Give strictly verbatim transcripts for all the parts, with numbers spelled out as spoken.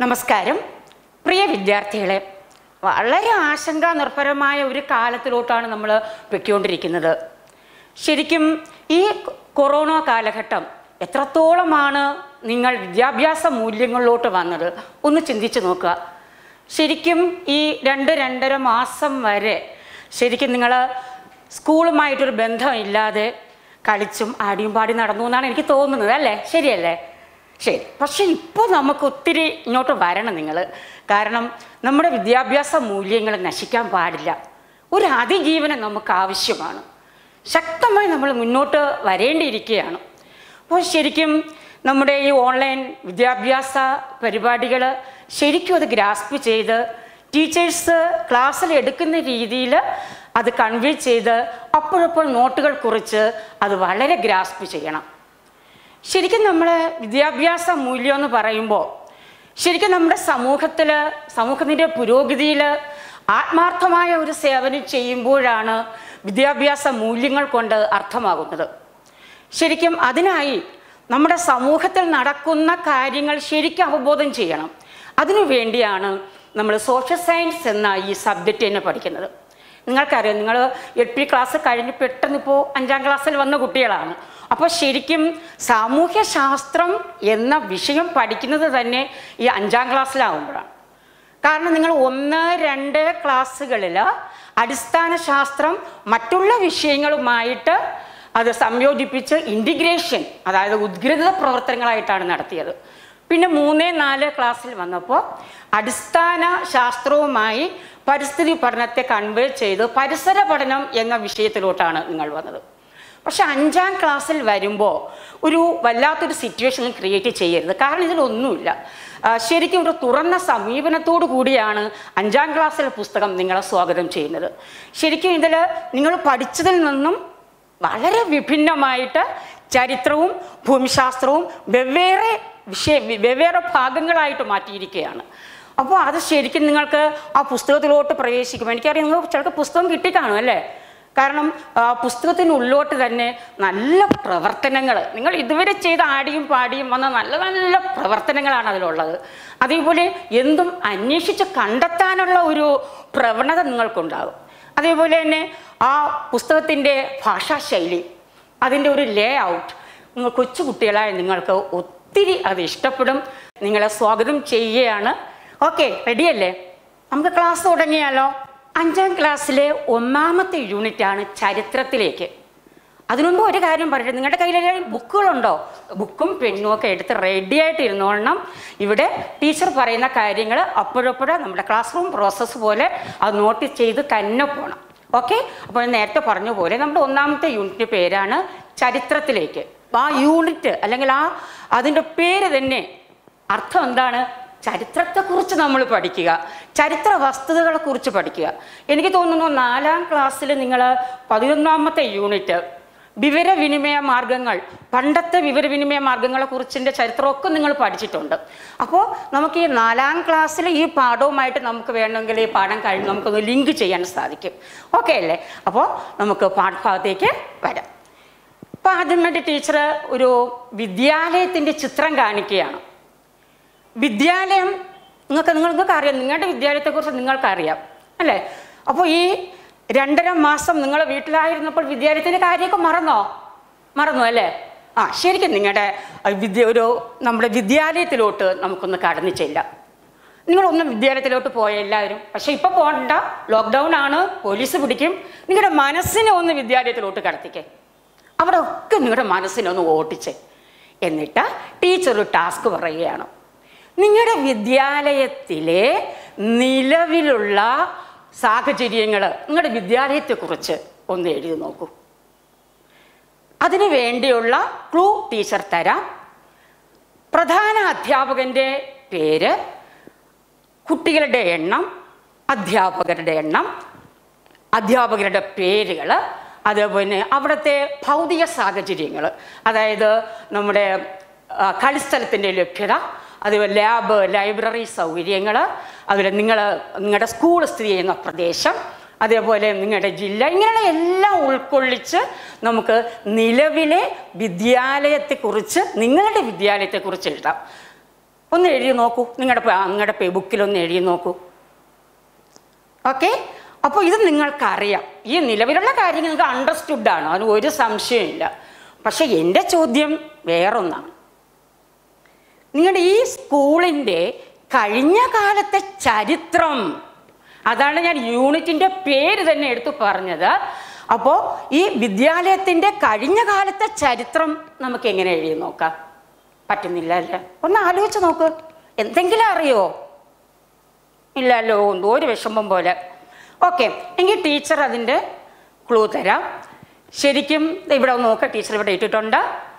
നമസ്കാരം പ്രിയ വിദ്യാർത്ഥികളെ, വളരെ ആശങ്കാനിർഭരമായ ഒരു കാലത്തിലോട്ടാണ് നമ്മൾ പൊയ്ക്കൊണ്ടിരിക്കുന്നത്. ശരിക്കും ഈ കൊറോണ കാലഘട്ടം എത്രത്തോളമാണ് നിങ്ങൾ വിദ്യാഭ്യാസ മൂല്യങ്ങളിലോട്ട് വന്നത് ഒന്ന് ചിന്തിച്ച് നോക്കുക. ശരിക്കും ഈ രണ്ട് രണ്ടര മാസം വരെ ശരിക്കും നിങ്ങൾ സ്കൂളുമായിട്ടൊരു ബന്ധമില്ലാതെ കളിച്ചും ആടിയും പാടി നടന്നു എന്നാണ് എനിക്ക് തോന്നുന്നത്, അല്ലേ? ശരിയല്ലേ? ശരി. പക്ഷെ ഇപ്പോൾ നമുക്ക് ഒത്തിരി ഇങ്ങോട്ട് വരണം നിങ്ങൾ. കാരണം നമ്മുടെ വിദ്യാഭ്യാസ മൂല്യങ്ങൾ നശിക്കാൻ പാടില്ല. ഒരു അതിജീവനം നമുക്ക് ആവശ്യമാണ്. ശക്തമായി നമ്മൾ മുന്നോട്ട് വരേണ്ടിയിരിക്കുകയാണ്. അപ്പോൾ ശരിക്കും നമ്മുടെ ഈ ഓൺലൈൻ വിദ്യാഭ്യാസ പരിപാടികൾ ശരിക്കും അത് ഗ്രാസ്പ് ചെയ്ത് ടീച്ചേഴ്സ് ക്ലാസ്സിൽ എടുക്കുന്ന രീതിയിൽ അത് കൺവേ ചെയ്ത് അപ്പോഴപ്പോൾ നോട്ടുകൾ കുറിച്ച് അത് വളരെ ഗ്രാസ്പ് ചെയ്യണം. ശരിക്കും നമ്മൾ വിദ്യാഭ്യാസ മൂല്യം എന്ന് പറയുമ്പോൾ ശരിക്കും നമ്മുടെ സമൂഹത്തിൽ സമൂഹത്തിൻ്റെ പുരോഗതിയിൽ ആത്മാർത്ഥമായ ഒരു സേവനം ചെയ്യുമ്പോഴാണ് വിദ്യാഭ്യാസ മൂല്യങ്ങൾ കൊണ്ട് അർത്ഥമാകുന്നത്. ശരിക്കും അതിനായി നമ്മുടെ സമൂഹത്തിൽ നടക്കുന്ന കാര്യങ്ങൾ ശരിക്കും അവബോധം ചെയ്യണം. അതിനു വേണ്ടിയാണ് നമ്മൾ സോഷ്യൽ സയൻസ് എന്ന ഈ സബ്ജക്റ്റ് തന്നെ പഠിക്കുന്നത്. നിങ്ങൾക്കറിയാം, നിങ്ങൾ എൽ പി ക്ലാസ് കഴിഞ്ഞ് പെട്ടെന്ന് ഇപ്പോൾ അഞ്ചാം ക്ലാസ്സിൽ വന്ന കുട്ടികളാണ്. അപ്പോൾ ശരിക്കും സാമൂഹ്യ ശാസ്ത്രം എന്ന വിഷയം പഠിക്കുന്നത് തന്നെ ഈ അഞ്ചാം ക്ലാസ്സിലാവുമ്പോഴാണ്. കാരണം നിങ്ങൾ ഒന്ന് രണ്ട് ക്ലാസ്സുകളിൽ അടിസ്ഥാന ശാസ്ത്രം മറ്റുള്ള വിഷയങ്ങളുമായിട്ട് അത് സംയോജിപ്പിച്ച് ഇൻറ്റിഗ്രേഷൻ, അതായത് ഉദ്ഗ്രഥിത പ്രവർത്തനങ്ങളായിട്ടാണ് നടത്തിയത്. പിന്നെ മൂന്ന് നാല് ക്ലാസ്സിൽ വന്നപ്പോൾ അടിസ്ഥാന ശാസ്ത്രവുമായി പരിസ്ഥിതി പഠനത്തെ കൺവേ ചെയ്ത് പരിസര പഠനം എന്ന വിഷയത്തിലോട്ടാണ് നിങ്ങൾ വന്നത്. പക്ഷെ അഞ്ചാം ക്ലാസ്സിൽ വരുമ്പോൾ ഒരു വല്ലാത്തൊരു സിറ്റുവേഷൻ ക്രിയേറ്റ് ചെയ്യരുത്. കാരണം ഇതിലൊന്നുമില്ല. ശരിക്കും ഒരു തുറന്ന സമീപനത്തോടു കൂടിയാണ് അഞ്ചാം ക്ലാസ്സിലെ പുസ്തകം നിങ്ങളെ സ്വാഗതം ചെയ്യുന്നത്. ശരിക്കും ഇതിൽ നിങ്ങൾ പഠിച്ചതിൽ നിന്നും വളരെ വിഭിന്നമായിട്ട് ചരിത്രവും ഭൂമിശാസ്ത്രവും വെവ്വേറെ വിഷയ വെവ്വേറെ ഭാഗങ്ങളായിട്ട് മാറ്റിയിരിക്കുകയാണ്. അപ്പോൾ അത് ശരിക്കും നിങ്ങൾക്ക് ആ പുസ്തകത്തിലോട്ട് പ്രവേശിക്കുമ്പോൾ എനിക്കറിയാം നിങ്ങൾ ചിലർക്ക് പുസ്തകം കിട്ടിക്കാണും, അല്ലേ? കാരണം പുസ്തകത്തിനുള്ളിലോട്ട് തന്നെ നല്ല പ്രവർത്തനങ്ങൾ, നിങ്ങൾ ഇതുവരെ ചെയ്ത ആടിയും പാടിയും വന്ന നല്ല നല്ല പ്രവർത്തനങ്ങളാണ് അതിലുള്ളത്. അതേപോലെ എന്തും അന്വേഷിച്ച് കണ്ടെത്താനുള്ള ഒരു പ്രവണത നിങ്ങൾക്കുണ്ടാകും. അതേപോലെ തന്നെ ആ പുസ്തകത്തിൻ്റെ ഭാഷാശൈലി, അതിൻ്റെ ഒരു ലേ ഔട്ട് നിങ്ങൾ കൊച്ചുകുട്ടികളായ നിങ്ങൾക്ക് ഒത്തിരി അത് ഇഷ്ടപ്പെടും. നിങ്ങളെ സ്വാഗതം ചെയ്യുകയാണ്. ഓക്കെ, റെഡിയല്ലേ? നമുക്ക് ക്ലാസ് തുടങ്ങിയാലോ? അഞ്ചാം ക്ലാസ്സിലെ ഒന്നാമത്തെ യൂണിറ്റാണ് ചരിത്രത്തിലേക്ക്. അതിനുമുമ്പ് ഒരു കാര്യം പറയട്ടെ, നിങ്ങളുടെ കയ്യിൽ ബുക്കുകളുണ്ടോ? ബുക്കും പെണ്ണും ഒക്കെ എടുത്ത് റെഡി ആയിട്ട് ഇരുന്നോളണം. ഇവിടെ ടീച്ചർ പറയുന്ന കാര്യങ്ങൾ അപ്പോഴപ്പോഴും നമ്മുടെ ക്ലാസ് റൂം പ്രോസസ്സ് പോലെ അത് നോട്ട് ചെയ്ത് തന്നെ പോകണം. ഓക്കെ? അപ്പോൾ നേരത്തെ പറഞ്ഞ പോലെ നമ്മുടെ ഒന്നാമത്തെ യൂണിറ്റ് പേരാണ് ചരിത്രത്തിലേക്ക്. ആ യൂണിറ്റ് അല്ലെങ്കിൽ ആ അതിൻ്റെ പേര് തന്നെ അർത്ഥം എന്താണ്? ചരിത്രത്തെക്കുറിച്ച് നമ്മൾ പഠിക്കുക, ചരിത്ര വസ്തുതകളെ കുറിച്ച് പഠിക്കുക. എനിക്ക് തോന്നുന്നു നാലാം ക്ലാസ്സിൽ നിങ്ങൾ പതിനൊന്നാമത്തെ യൂണിറ്റ് വിവരവിനിമയ മാർഗങ്ങൾ, പണ്ടത്തെ വിവരവിനിമയ മാർഗങ്ങളെ കുറിച്ചിൻ്റെ ചരിത്രമൊക്കെ നിങ്ങൾ പഠിച്ചിട്ടുണ്ട്. അപ്പോൾ നമുക്ക് ഈ നാലാം ക്ലാസ്സിൽ ഈ പാഠവുമായിട്ട് നമുക്ക് വേണമെങ്കിൽ ഈ പാഠം കഴിഞ്ഞ് നമുക്കൊന്ന് ലിങ്ക് ചെയ്യാൻ സാധിക്കും. ഓക്കെ അല്ലേ? അപ്പോൾ നമുക്ക് പാഠഭാഗത്തേക്ക് വരാം. അപ്പോൾ ആദ്യമായിട്ട് ടീച്ചർ ഒരു വിദ്യാലയത്തിൻ്റെ ചിത്രം കാണിക്കുകയാണ്. വിദ്യാലയം നിങ്ങൾക്ക് നിങ്ങൾക്ക് അറിയാം, നിങ്ങളുടെ വിദ്യാലയത്തെക്കുറിച്ച് നിങ്ങൾക്കറിയാം, അല്ലേ? അപ്പോൾ ഈ രണ്ടര മാസം നിങ്ങൾ വീട്ടിലായിരുന്നപ്പോൾ വിദ്യാലയത്തിൻ്റെ കാര്യമൊക്കെ മറന്നോ? മറന്നു അല്ലേ? ആ, ശരിക്കും നിങ്ങളുടെ വിദ്യ ഒരു നമ്മുടെ വിദ്യാലയത്തിലോട്ട് നമുക്കൊന്ന് കടന്നു ചെല്ലാം. നിങ്ങളൊന്നും വിദ്യാലയത്തിലോട്ട് പോയ എല്ലാവരും, പക്ഷേ ഇപ്പോൾ പോകണ്ട, ലോക്ക്ഡൗൺ ആണ്, പോലീസ് പിടിക്കും. നിങ്ങളുടെ മനസ്സിനെ ഒന്ന് വിദ്യാലയത്തിലോട്ട് കടത്തിക്കേ. അവിടെ ഒക്കെ നിങ്ങളുടെ മനസ്സിനെ ഒന്ന് ഓട്ടിച്ചേ. എന്നിട്ട് ടീച്ചർ ഒരു ടാസ്ക് പറയുകയാണ്. നിങ്ങളുടെ വിദ്യാലയത്തിലെ നിലവിലുള്ള സാഹചര്യങ്ങൾ, നിങ്ങളുടെ വിദ്യാലയത്തെക്കുറിച്ച് ഒന്ന് എഴുതി നോക്കൂ. അതിനു വേണ്ടിയുള്ള ക്ലൂ ടീച്ചർ തരാം. പ്രധാന അധ്യാപകൻ്റെ പേര്, കുട്ടികളുടെ എണ്ണം, അധ്യാപകരുടെ എണ്ണം, അധ്യാപകരുടെ പേരുകൾ, അതേപോലെ അവിടുത്തെ ഭൗതിക സാഹചര്യങ്ങൾ, അതായത് നമ്മുടെ കളിസ്ഥലത്തിൻ്റെ ലഭ്യത, അതുപോലെ ലാബ്, ലൈബ്രറി സൗകര്യങ്ങൾ, അതുപോലെ നിങ്ങൾ നിങ്ങളുടെ സ്കൂൾ സ്ഥിതി ചെയ്യുന്ന പ്രദേശം, അതേപോലെ നിങ്ങളുടെ ജില്ല, ഇങ്ങനെയുള്ള എല്ലാം ഉൾക്കൊള്ളിച്ച് നമുക്ക് നിലവിലെ വിദ്യാലയത്തെക്കുറിച്ച് നിങ്ങളുടെ വിദ്യാലയത്തെക്കുറിച്ച് എഴുതാം. ഒന്ന് എഴുതി നോക്കൂ, നിങ്ങളുടെ നിങ്ങളുടെ ബുക്കിലൊന്ന് എഴുതി നോക്കൂ. ഓക്കെ, അപ്പോൾ ഇത് നിങ്ങൾക്കറിയാം, ഈ നിലവിലുള്ള കാര്യങ്ങൾ നിങ്ങൾക്ക് അണ്ടർസ്റ്റുഡാണ്, അതിന് ഒരു സംശയമില്ല. പക്ഷെ എൻ്റെ ചോദ്യം വേറൊന്നാണ്. നിങ്ങളുടെ ഈ സ്കൂളിൻ്റെ കഴിഞ്ഞ കാലത്തെ ചരിത്രം, അതാണ് ഞാൻ യൂണിറ്റിൻ്റെ പേര് തന്നെ എടുത്തു പറഞ്ഞത്. അപ്പോൾ ഈ വിദ്യാലയത്തിൻ്റെ കഴിഞ്ഞ കാലത്തെ ചരിത്രം നമുക്ക് എങ്ങനെ എഴുതി നോക്കാം? പറ്റുന്നില്ല അല്ലേ? ഒന്ന് ആലോചിച്ച് നോക്ക്. എന്തെങ്കിലും അറിയോ? ഇല്ലല്ലോ, എന്തോ ഒരു വിഷമം പോലെ. ഓക്കെ, എങ്കിൽ ടീച്ചർ അതിൻ്റെ ക്ലൂ തരാം. ശരിക്കും ഇവിടെ നോക്കുക, ടീച്ചർ ഇവിടെ ഇട്ടിട്ടുണ്ട്.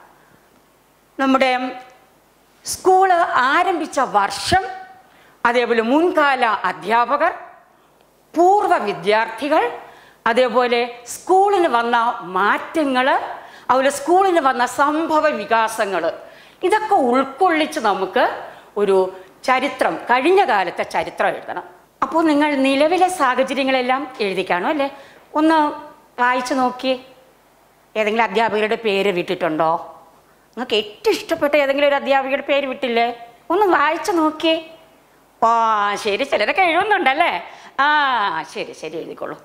നമ്മുടെ സ്കൂള് ആരംഭിച്ച വർഷം, അതേപോലെ മുൻകാല അധ്യാപകർ, പൂർവ്വ വിദ്യാർത്ഥികൾ, അതേപോലെ സ്കൂളിന് വന്ന മാറ്റങ്ങൾ, അതുപോലെ സ്കൂളിന് വന്ന സംഭവ വികാസങ്ങൾ, ഇതൊക്കെ ഉൾക്കൊള്ളിച്ച് നമുക്ക് ഒരു ചരിത്രം, കഴിഞ്ഞ കാലത്തെ ചരിത്രം എഴുതണം. അപ്പോൾ നിങ്ങൾ നിലവിലെ സാഹചര്യങ്ങളെല്ലാം എഴുതി കാണും അല്ലേ? ഒന്ന് വായിച്ചു നോക്കി. ഏതെങ്കിലും അധ്യാപകരുടെ പേര് വിട്ടിട്ടുണ്ടോ? നിങ്ങൾക്ക് ഏറ്റവും ഇഷ്ടപ്പെട്ട ഏതെങ്കിലും ഒരു അധ്യാപകരുടെ പേര് വിട്ടില്ലേ? ഒന്ന് വായിച്ചു നോക്കിയേ. ആ ശരി, ചിലരൊക്കെ എഴുതുന്നുണ്ടല്ലേ? ആ ശരി ശരി, എഴുതിക്കോളൂ.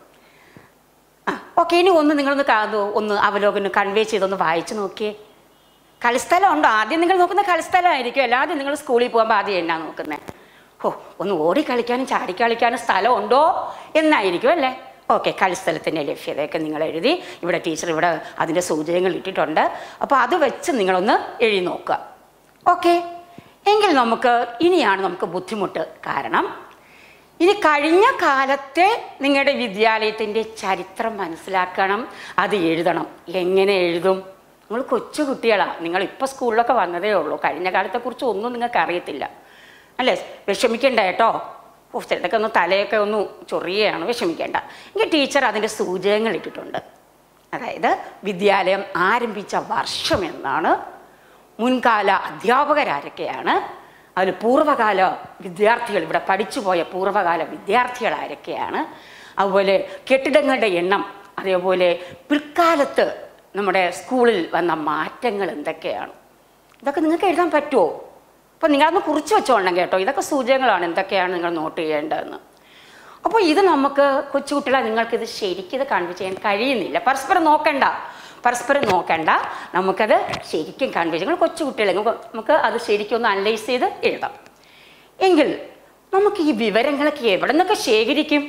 ആ ഓക്കെ, ഇനി ഒന്ന് നിങ്ങളൊന്ന് കാതോ ഒന്ന് അവലോകനം കൺവേ ചെയ്തൊന്ന് വായിച്ചു നോക്കിയേ. കളിസ്ഥലം ഉണ്ടോ? ആദ്യം നിങ്ങൾ നോക്കുന്ന കളിസ്ഥലമായിരിക്കും അല്ല, ആദ്യം നിങ്ങൾ സ്കൂളിൽ പോകുമ്പോൾ ആദ്യം എന്നാ നോക്കുന്നത്? ഓ, ഒന്ന് ഓടി കളിക്കാനും ചാടി കളിക്കാനും സ്ഥലം ഉണ്ടോ എന്നായിരിക്കും അല്ലേ? ഓക്കെ, കളിസ്ഥലത്തിൻ്റെ ലഭ്യതയൊക്കെ നിങ്ങൾ എഴുതി. ഇവിടെ ടീച്ചർ ഇവിടെ അതിൻ്റെ സൂചനകൾ ഇട്ടിട്ടുണ്ട്. അപ്പോൾ അത് വെച്ച് നിങ്ങളൊന്ന് എഴുതി നോക്കുക. ഓക്കെ, എങ്കിൽ നമുക്ക് ഇനിയാണ് നമുക്ക് ബുദ്ധിമുട്ട്. കാരണം ഇനി കഴിഞ്ഞ കാലത്തെ നിങ്ങളുടെ വിദ്യാലയത്തിൻ്റെ ചരിത്രം മനസ്സിലാക്കണം, അത് എഴുതണം. എങ്ങനെ എഴുതും? നിങ്ങൾ കൊച്ചു കുട്ടികളാണ്, നിങ്ങൾ ഇപ്പോൾ സ്കൂളിലൊക്കെ വന്നതേ ഉള്ളൂ, കഴിഞ്ഞ കാലത്തെക്കുറിച്ച് ഒന്നും നിങ്ങൾക്ക് അറിയത്തില്ല അല്ലേ? വിഷമിക്കേണ്ട കേട്ടോ. ഓ, ചിലതൊക്കെ ഒന്ന് തലയൊക്കെ ഒന്ന് ചൊറിയാണ്, വിഷമിക്കേണ്ട. എങ്കിൽ ടീച്ചർ അതിൻ്റെ സൂചകങ്ങൾ ഇട്ടിട്ടുണ്ട്. അതായത് വിദ്യാലയം ആരംഭിച്ച വർഷം എന്നാണ്, മുൻകാല അധ്യാപകരാരൊക്കെയാണ്, അതിൽ പൂർവ്വകാല വിദ്യാർത്ഥികൾ, ഇവിടെ പഠിച്ചു പോയ പൂർവ്വകാല വിദ്യാർത്ഥികൾ ആരൊക്കെയാണ്, അതുപോലെ കെട്ടിടങ്ങളുടെ എണ്ണം, അതേപോലെ പിൽക്കാലത്ത് നമ്മുടെ സ്കൂളിൽ വന്ന മാറ്റങ്ങൾ എന്തൊക്കെയാണ്, ഇതൊക്കെ നിങ്ങൾക്ക് എഴുതാൻ പറ്റുമോ? അപ്പോൾ നിങ്ങളതൊന്ന് കുറിച്ച് വെച്ചോളണം കേട്ടോ. ഇതൊക്കെ സൂചകങ്ങളാണ്, എന്തൊക്കെയാണ് നിങ്ങൾ നോട്ട് ചെയ്യേണ്ടതെന്ന്. അപ്പോൾ ഇത് നമുക്ക് കൊച്ചുകുട്ടികളെ നിങ്ങൾക്കിത് ശരിക്കും ഇത് കൺവേ ചെയ്യാൻ കഴിയുന്നില്ല. പരസ്പരം നോക്കണ്ട, പരസ്പരം നോക്കണ്ട, നമുക്കത് ശരിക്കും കൺവേ ചെയ്യും. നിങ്ങൾ കൊച്ചുകുട്ടികളെ നമുക്ക് അത് ശരിക്കും ഒന്ന് അനലൈസ് ചെയ്ത് എഴുതാം. എങ്കിൽ നമുക്ക് ഈ വിവരങ്ങളൊക്കെ എവിടെ നിന്നൊക്കെ ശേഖരിക്കും?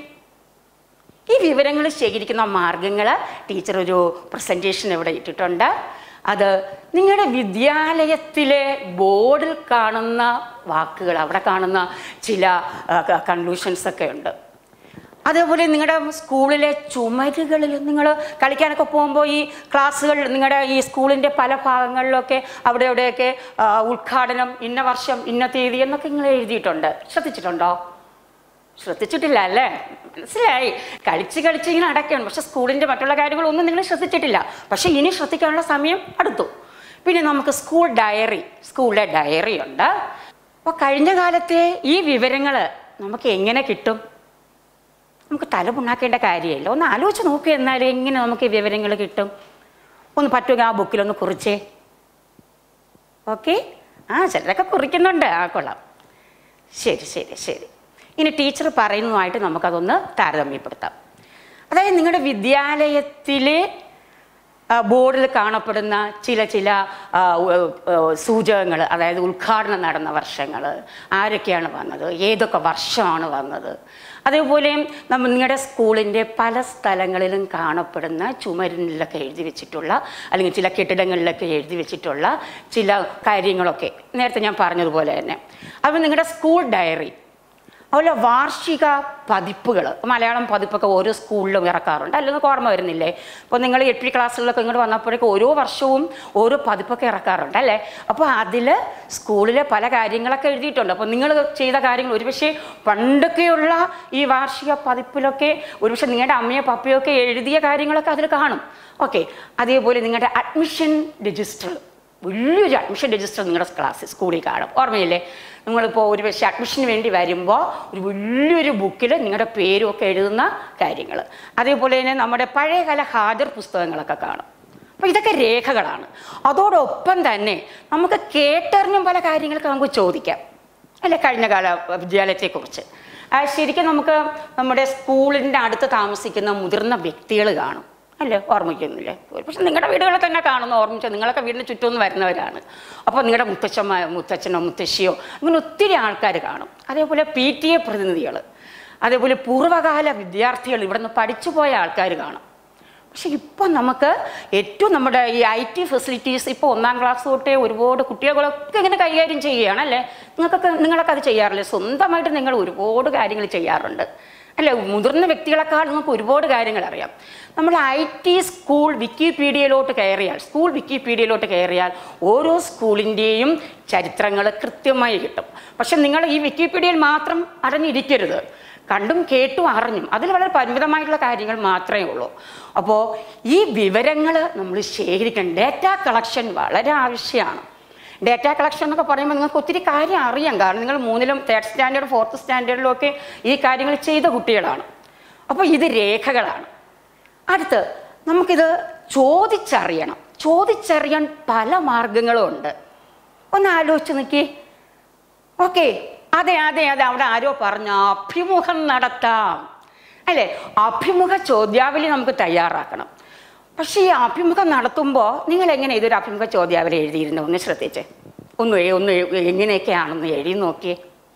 ഈ വിവരങ്ങൾ ശേഖരിക്കുന്ന മാർഗങ്ങൾ ടീച്ചർ ഒരു പ്രസൻറ്റേഷൻ ഇവിടെ ഇട്ടിട്ടുണ്ട്. അത് നിങ്ങളുടെ വിദ്യാലയത്തിലെ ബോർഡിൽ കാണുന്ന വാക്കുകൾ, അവിടെ കാണുന്ന ചില കൺക്ലൂഷൻസൊക്കെ ഉണ്ട്. അതേപോലെ നിങ്ങളുടെ സ്കൂളിലെ ചുമരുകളിൽ നിങ്ങൾ കളിക്കാനൊക്കെ പോകുമ്പോൾ ഈ ക്ലാസ്സുകൾ, നിങ്ങളുടെ ഈ സ്കൂളിൻ്റെ പല ഭാഗങ്ങളിലൊക്കെ അവിടെ എവിടെയൊക്കെ ഉദ്ഘാടനം ഇന്ന വർഷം ഇന്ന തീയതി എന്നൊക്കെ നിങ്ങൾ എഴുതിയിട്ടുണ്ട്. ശ്രദ്ധിച്ചിട്ടുണ്ടോ? ശ്രദ്ധിച്ചിട്ടില്ല അല്ലേ? മനസ്സിലായി, കളിച്ച് കളിച്ച് ഇങ്ങനെ അടയ്ക്കണം. പക്ഷെ സ്കൂളിൻ്റെ മറ്റുള്ള കാര്യങ്ങളൊന്നും നിങ്ങൾ ശ്രദ്ധിച്ചിട്ടില്ല. പക്ഷെ ഇനി ശ്രദ്ധിക്കാനുള്ള സമയം അടുത്തു. പിന്നെ നമുക്ക് സ്കൂൾ ഡയറി, സ്കൂളിലെ ഡയറി ഉണ്ട്. അപ്പോൾ കഴിഞ്ഞ കാലത്തെ ഈ വിവരങ്ങൾ നമുക്ക് എങ്ങനെ കിട്ടും? നമുക്ക് തലമുണ്ടാക്കേണ്ട കാര്യമില്ല. ഒന്ന് ആലോചിച്ച് നോക്കുക. എന്നാലും എങ്ങനെ നമുക്ക് ഈ വിവരങ്ങൾ കിട്ടും? ഒന്ന് പറ്റുമെങ്കിൽ ആ ബുക്കിലൊന്ന് കുറിച്ചേ. ഓക്കെ, ആ ചിലരൊക്കെ കുറിക്കുന്നുണ്ട്. ആ കൊള്ളാം. ശരി ശരി ശരി. ഇനി ടീച്ചർ പറയുന്നതുമായിട്ട് നമുക്കതൊന്ന് താരതമ്യപ്പെടുത്താം. അതായത് നിങ്ങളുടെ വിദ്യാലയത്തിലെ ബോർഡിൽ കാണപ്പെടുന്ന ചില ചില സൂചകങ്ങൾ, അതായത് ഉദ്ഘാടനം നടന്ന വർഷങ്ങൾ, ആരൊക്കെയാണ് വന്നത്, ഏതൊക്കെ വർഷമാണ് വന്നത്, അതേപോലെ നമ്മൾ നിങ്ങളുടെ സ്കൂളിൻ്റെ പല സ്ഥലങ്ങളിലും കാണപ്പെടുന്ന ചുമരിലൊക്കെ എഴുതി വെച്ചിട്ടുള്ള, അല്ലെങ്കിൽ ചില കെട്ടിടങ്ങളിലൊക്കെ എഴുതി വെച്ചിട്ടുള്ള ചില കാര്യങ്ങളൊക്കെ നേരത്തെ ഞാൻ പറഞ്ഞതുപോലെ തന്നെ. അപ്പോൾ നിങ്ങളുടെ സ്കൂൾ ഡയറി, അതുപോലെ വാർഷിക പതിപ്പുകൾ, മലയാളം പതിപ്പൊക്കെ ഓരോ സ്കൂളിലും ഇറക്കാറുണ്ട്. അല്ലെങ്കിൽ ഓർമ്മ വരുന്നില്ലേ? അപ്പോൾ നിങ്ങൾ എട്ട് ക്ലാസ്സുകളിലൊക്കെ ഇങ്ങോട്ട് വന്നപ്പോഴേക്കും ഓരോ വർഷവും ഓരോ പതിപ്പൊക്കെ ഇറക്കാറുണ്ട് അല്ലേ? അപ്പോൾ അതിൽ സ്കൂളിലെ പല കാര്യങ്ങളൊക്കെ എഴുതിയിട്ടുണ്ട്. അപ്പോൾ നിങ്ങൾ ചെയ്ത കാര്യങ്ങൾ ഒരുപക്ഷെ പണ്ടൊക്കെയുള്ള ഈ വാർഷിക പതിപ്പിലൊക്കെ ഒരുപക്ഷെ നിങ്ങളുടെ അമ്മയോ പപ്പയോ ഒക്കെ എഴുതിയ കാര്യങ്ങളൊക്കെ അതിൽ കാണും. ഓക്കെ, അതേപോലെ നിങ്ങളുടെ അഡ്മിഷൻ രജിസ്റ്റർ, വലിയൊരു അഡ്മിഷൻ രജിസ്റ്റർ നിങ്ങളുടെ ക്ലാസ് സ്കൂളിൽ കാണും. ഓർമ്മയില്ലേ? നിങ്ങളിപ്പോൾ ഒരു പക്ഷേ അഡ്മിഷന് വേണ്ടി വരുമ്പോൾ ഒരു വലിയൊരു ബുക്കിൽ നിങ്ങളുടെ പേരും ഒക്കെ എഴുതുന്ന കാര്യങ്ങൾ. അതേപോലെ തന്നെ നമ്മുടെ പഴയകാല ഹാജർ പുസ്തകങ്ങളൊക്കെ കാണും. അപ്പോൾ ഇതൊക്കെ രേഖകളാണ്. അതോടൊപ്പം തന്നെ നമുക്ക് കേട്ടറിഞ്ഞും പല കാര്യങ്ങളൊക്കെ നമുക്ക് ചോദിക്കാം. അല്ലെ, കഴിഞ്ഞ കാല വിദ്യാലയത്തെക്കുറിച്ച്. ശരിക്കും നമുക്ക് നമ്മുടെ സ്കൂളിൻ്റെ അടുത്ത് താമസിക്കുന്ന മുതിർന്ന വ്യക്തികൾ കാണും അല്ലേ, ഓർമ്മിക്കുന്നില്ലേ? പക്ഷെ നിങ്ങളുടെ വീടുകളിൽ തന്നെ കാണുന്നു, ഓർമ്മിച്ചോ, നിങ്ങളൊക്കെ വീടിന് ചുറ്റും വരുന്നവരാണ്. അപ്പോൾ നിങ്ങളുടെ മുത്തച്ഛന്മാ മുത്തച്ഛനോ മുത്തശ്ശിയോ അങ്ങനെ ഒത്തിരി ആൾക്കാർ കാണും. അതേപോലെ പി ടി എ പ്രതിനിധികൾ, അതേപോലെ പൂർവ്വകാല വിദ്യാർത്ഥികൾ, ഇവിടെ നിന്ന് പഠിച്ചു പോയ ആൾക്കാർ കാണും. പക്ഷെ ഇപ്പോൾ നമുക്ക് ഏറ്റവും നമ്മുടെ ഈ ഐ ടി ഫെസിലിറ്റീസ് ഇപ്പോൾ ഒന്നാം ക്ലാസ് തൊട്ടേ ഒരുപാട് കുട്ടികളൊക്കെ ഇങ്ങനെ കൈകാര്യം ചെയ്യുകയാണ് അല്ലേ. നിങ്ങൾക്കൊക്കെ നിങ്ങളൊക്കെ അത് ചെയ്യാറില്ലേ? സ്വന്തമായിട്ട് നിങ്ങൾ ഒരുപാട് കാര്യങ്ങൾ ചെയ്യാറുണ്ട് അല്ലേ. മുതിർന്ന വ്യക്തികളെക്കാൾ നിങ്ങൾക്ക് ഒരുപാട് കാര്യങ്ങൾ അറിയാം. നമ്മൾ ഐ ടി സ്കൂൾ വിക്കിപീഡിയയിലോട്ട് കയറിയാൽ സ്കൂൾ വിക്കിപീഡിയയിലോട്ട് കയറിയാൽ ഓരോ സ്കൂളിൻ്റെയും ചരിത്രങ്ങൾ കൃത്യമായി കിട്ടും. പക്ഷെ നിങ്ങൾ ഈ വിക്കിപീഡിയയിൽ മാത്രം അറിഞ്ഞിരിക്കരുത്, കണ്ടും കേട്ടും അറിഞ്ഞും അതിൽ വളരെ പരിമിതമായിട്ടുള്ള കാര്യങ്ങൾ മാത്രമേ ഉള്ളൂ. അപ്പോൾ ഈ വിവരങ്ങൾ നമ്മൾ ശേഖരിക്കണം. ഡേറ്റ കളക്ഷൻ വളരെ ആവശ്യമാണ്. ഡേറ്റ കളക്ഷൻ എന്നൊക്കെ പറയുമ്പോൾ നിങ്ങൾക്ക് ഒത്തിരി കാര്യം അറിയാം, കാരണം നിങ്ങൾ മൂന്നിലും തേർഡ് സ്റ്റാൻഡേർഡ് ഫോർത്ത് സ്റ്റാൻഡേർഡിലും ഒക്കെ ഈ കാര്യങ്ങൾ ചെയ്ത കുട്ടികളാണ്. അപ്പോൾ ഇത് രേഖകളാണ്. അടുത്ത് നമുക്കിത് ചോദിച്ചറിയണം. ചോദിച്ചറിയാൻ പല മാർഗങ്ങളും ഉണ്ട്. ഒന്ന് ആലോചിച്ച് നോക്കി. ഓക്കെ, അതെ അതെ അതെ അവിടെ ആരോ പറഞ്ഞ അഭിമുഖം നടത്താം അല്ലേ. അഭിമുഖ ചോദ്യാവലി നമുക്ക് തയ്യാറാക്കണം. പക്ഷേ ഈ അഭിമുഖം നടത്തുമ്പോൾ നിങ്ങൾ എങ്ങനെ ഇതൊരു അഭിമുഖ ചോദ്യാവലി എഴുതിയിരുന്നു ഒന്ന് ശ്രദ്ധിച്ചേ. ഒന്ന് ഒന്ന് എങ്ങനെയൊക്കെയാണെന്ന് എഴുതി നോക്കിയേ.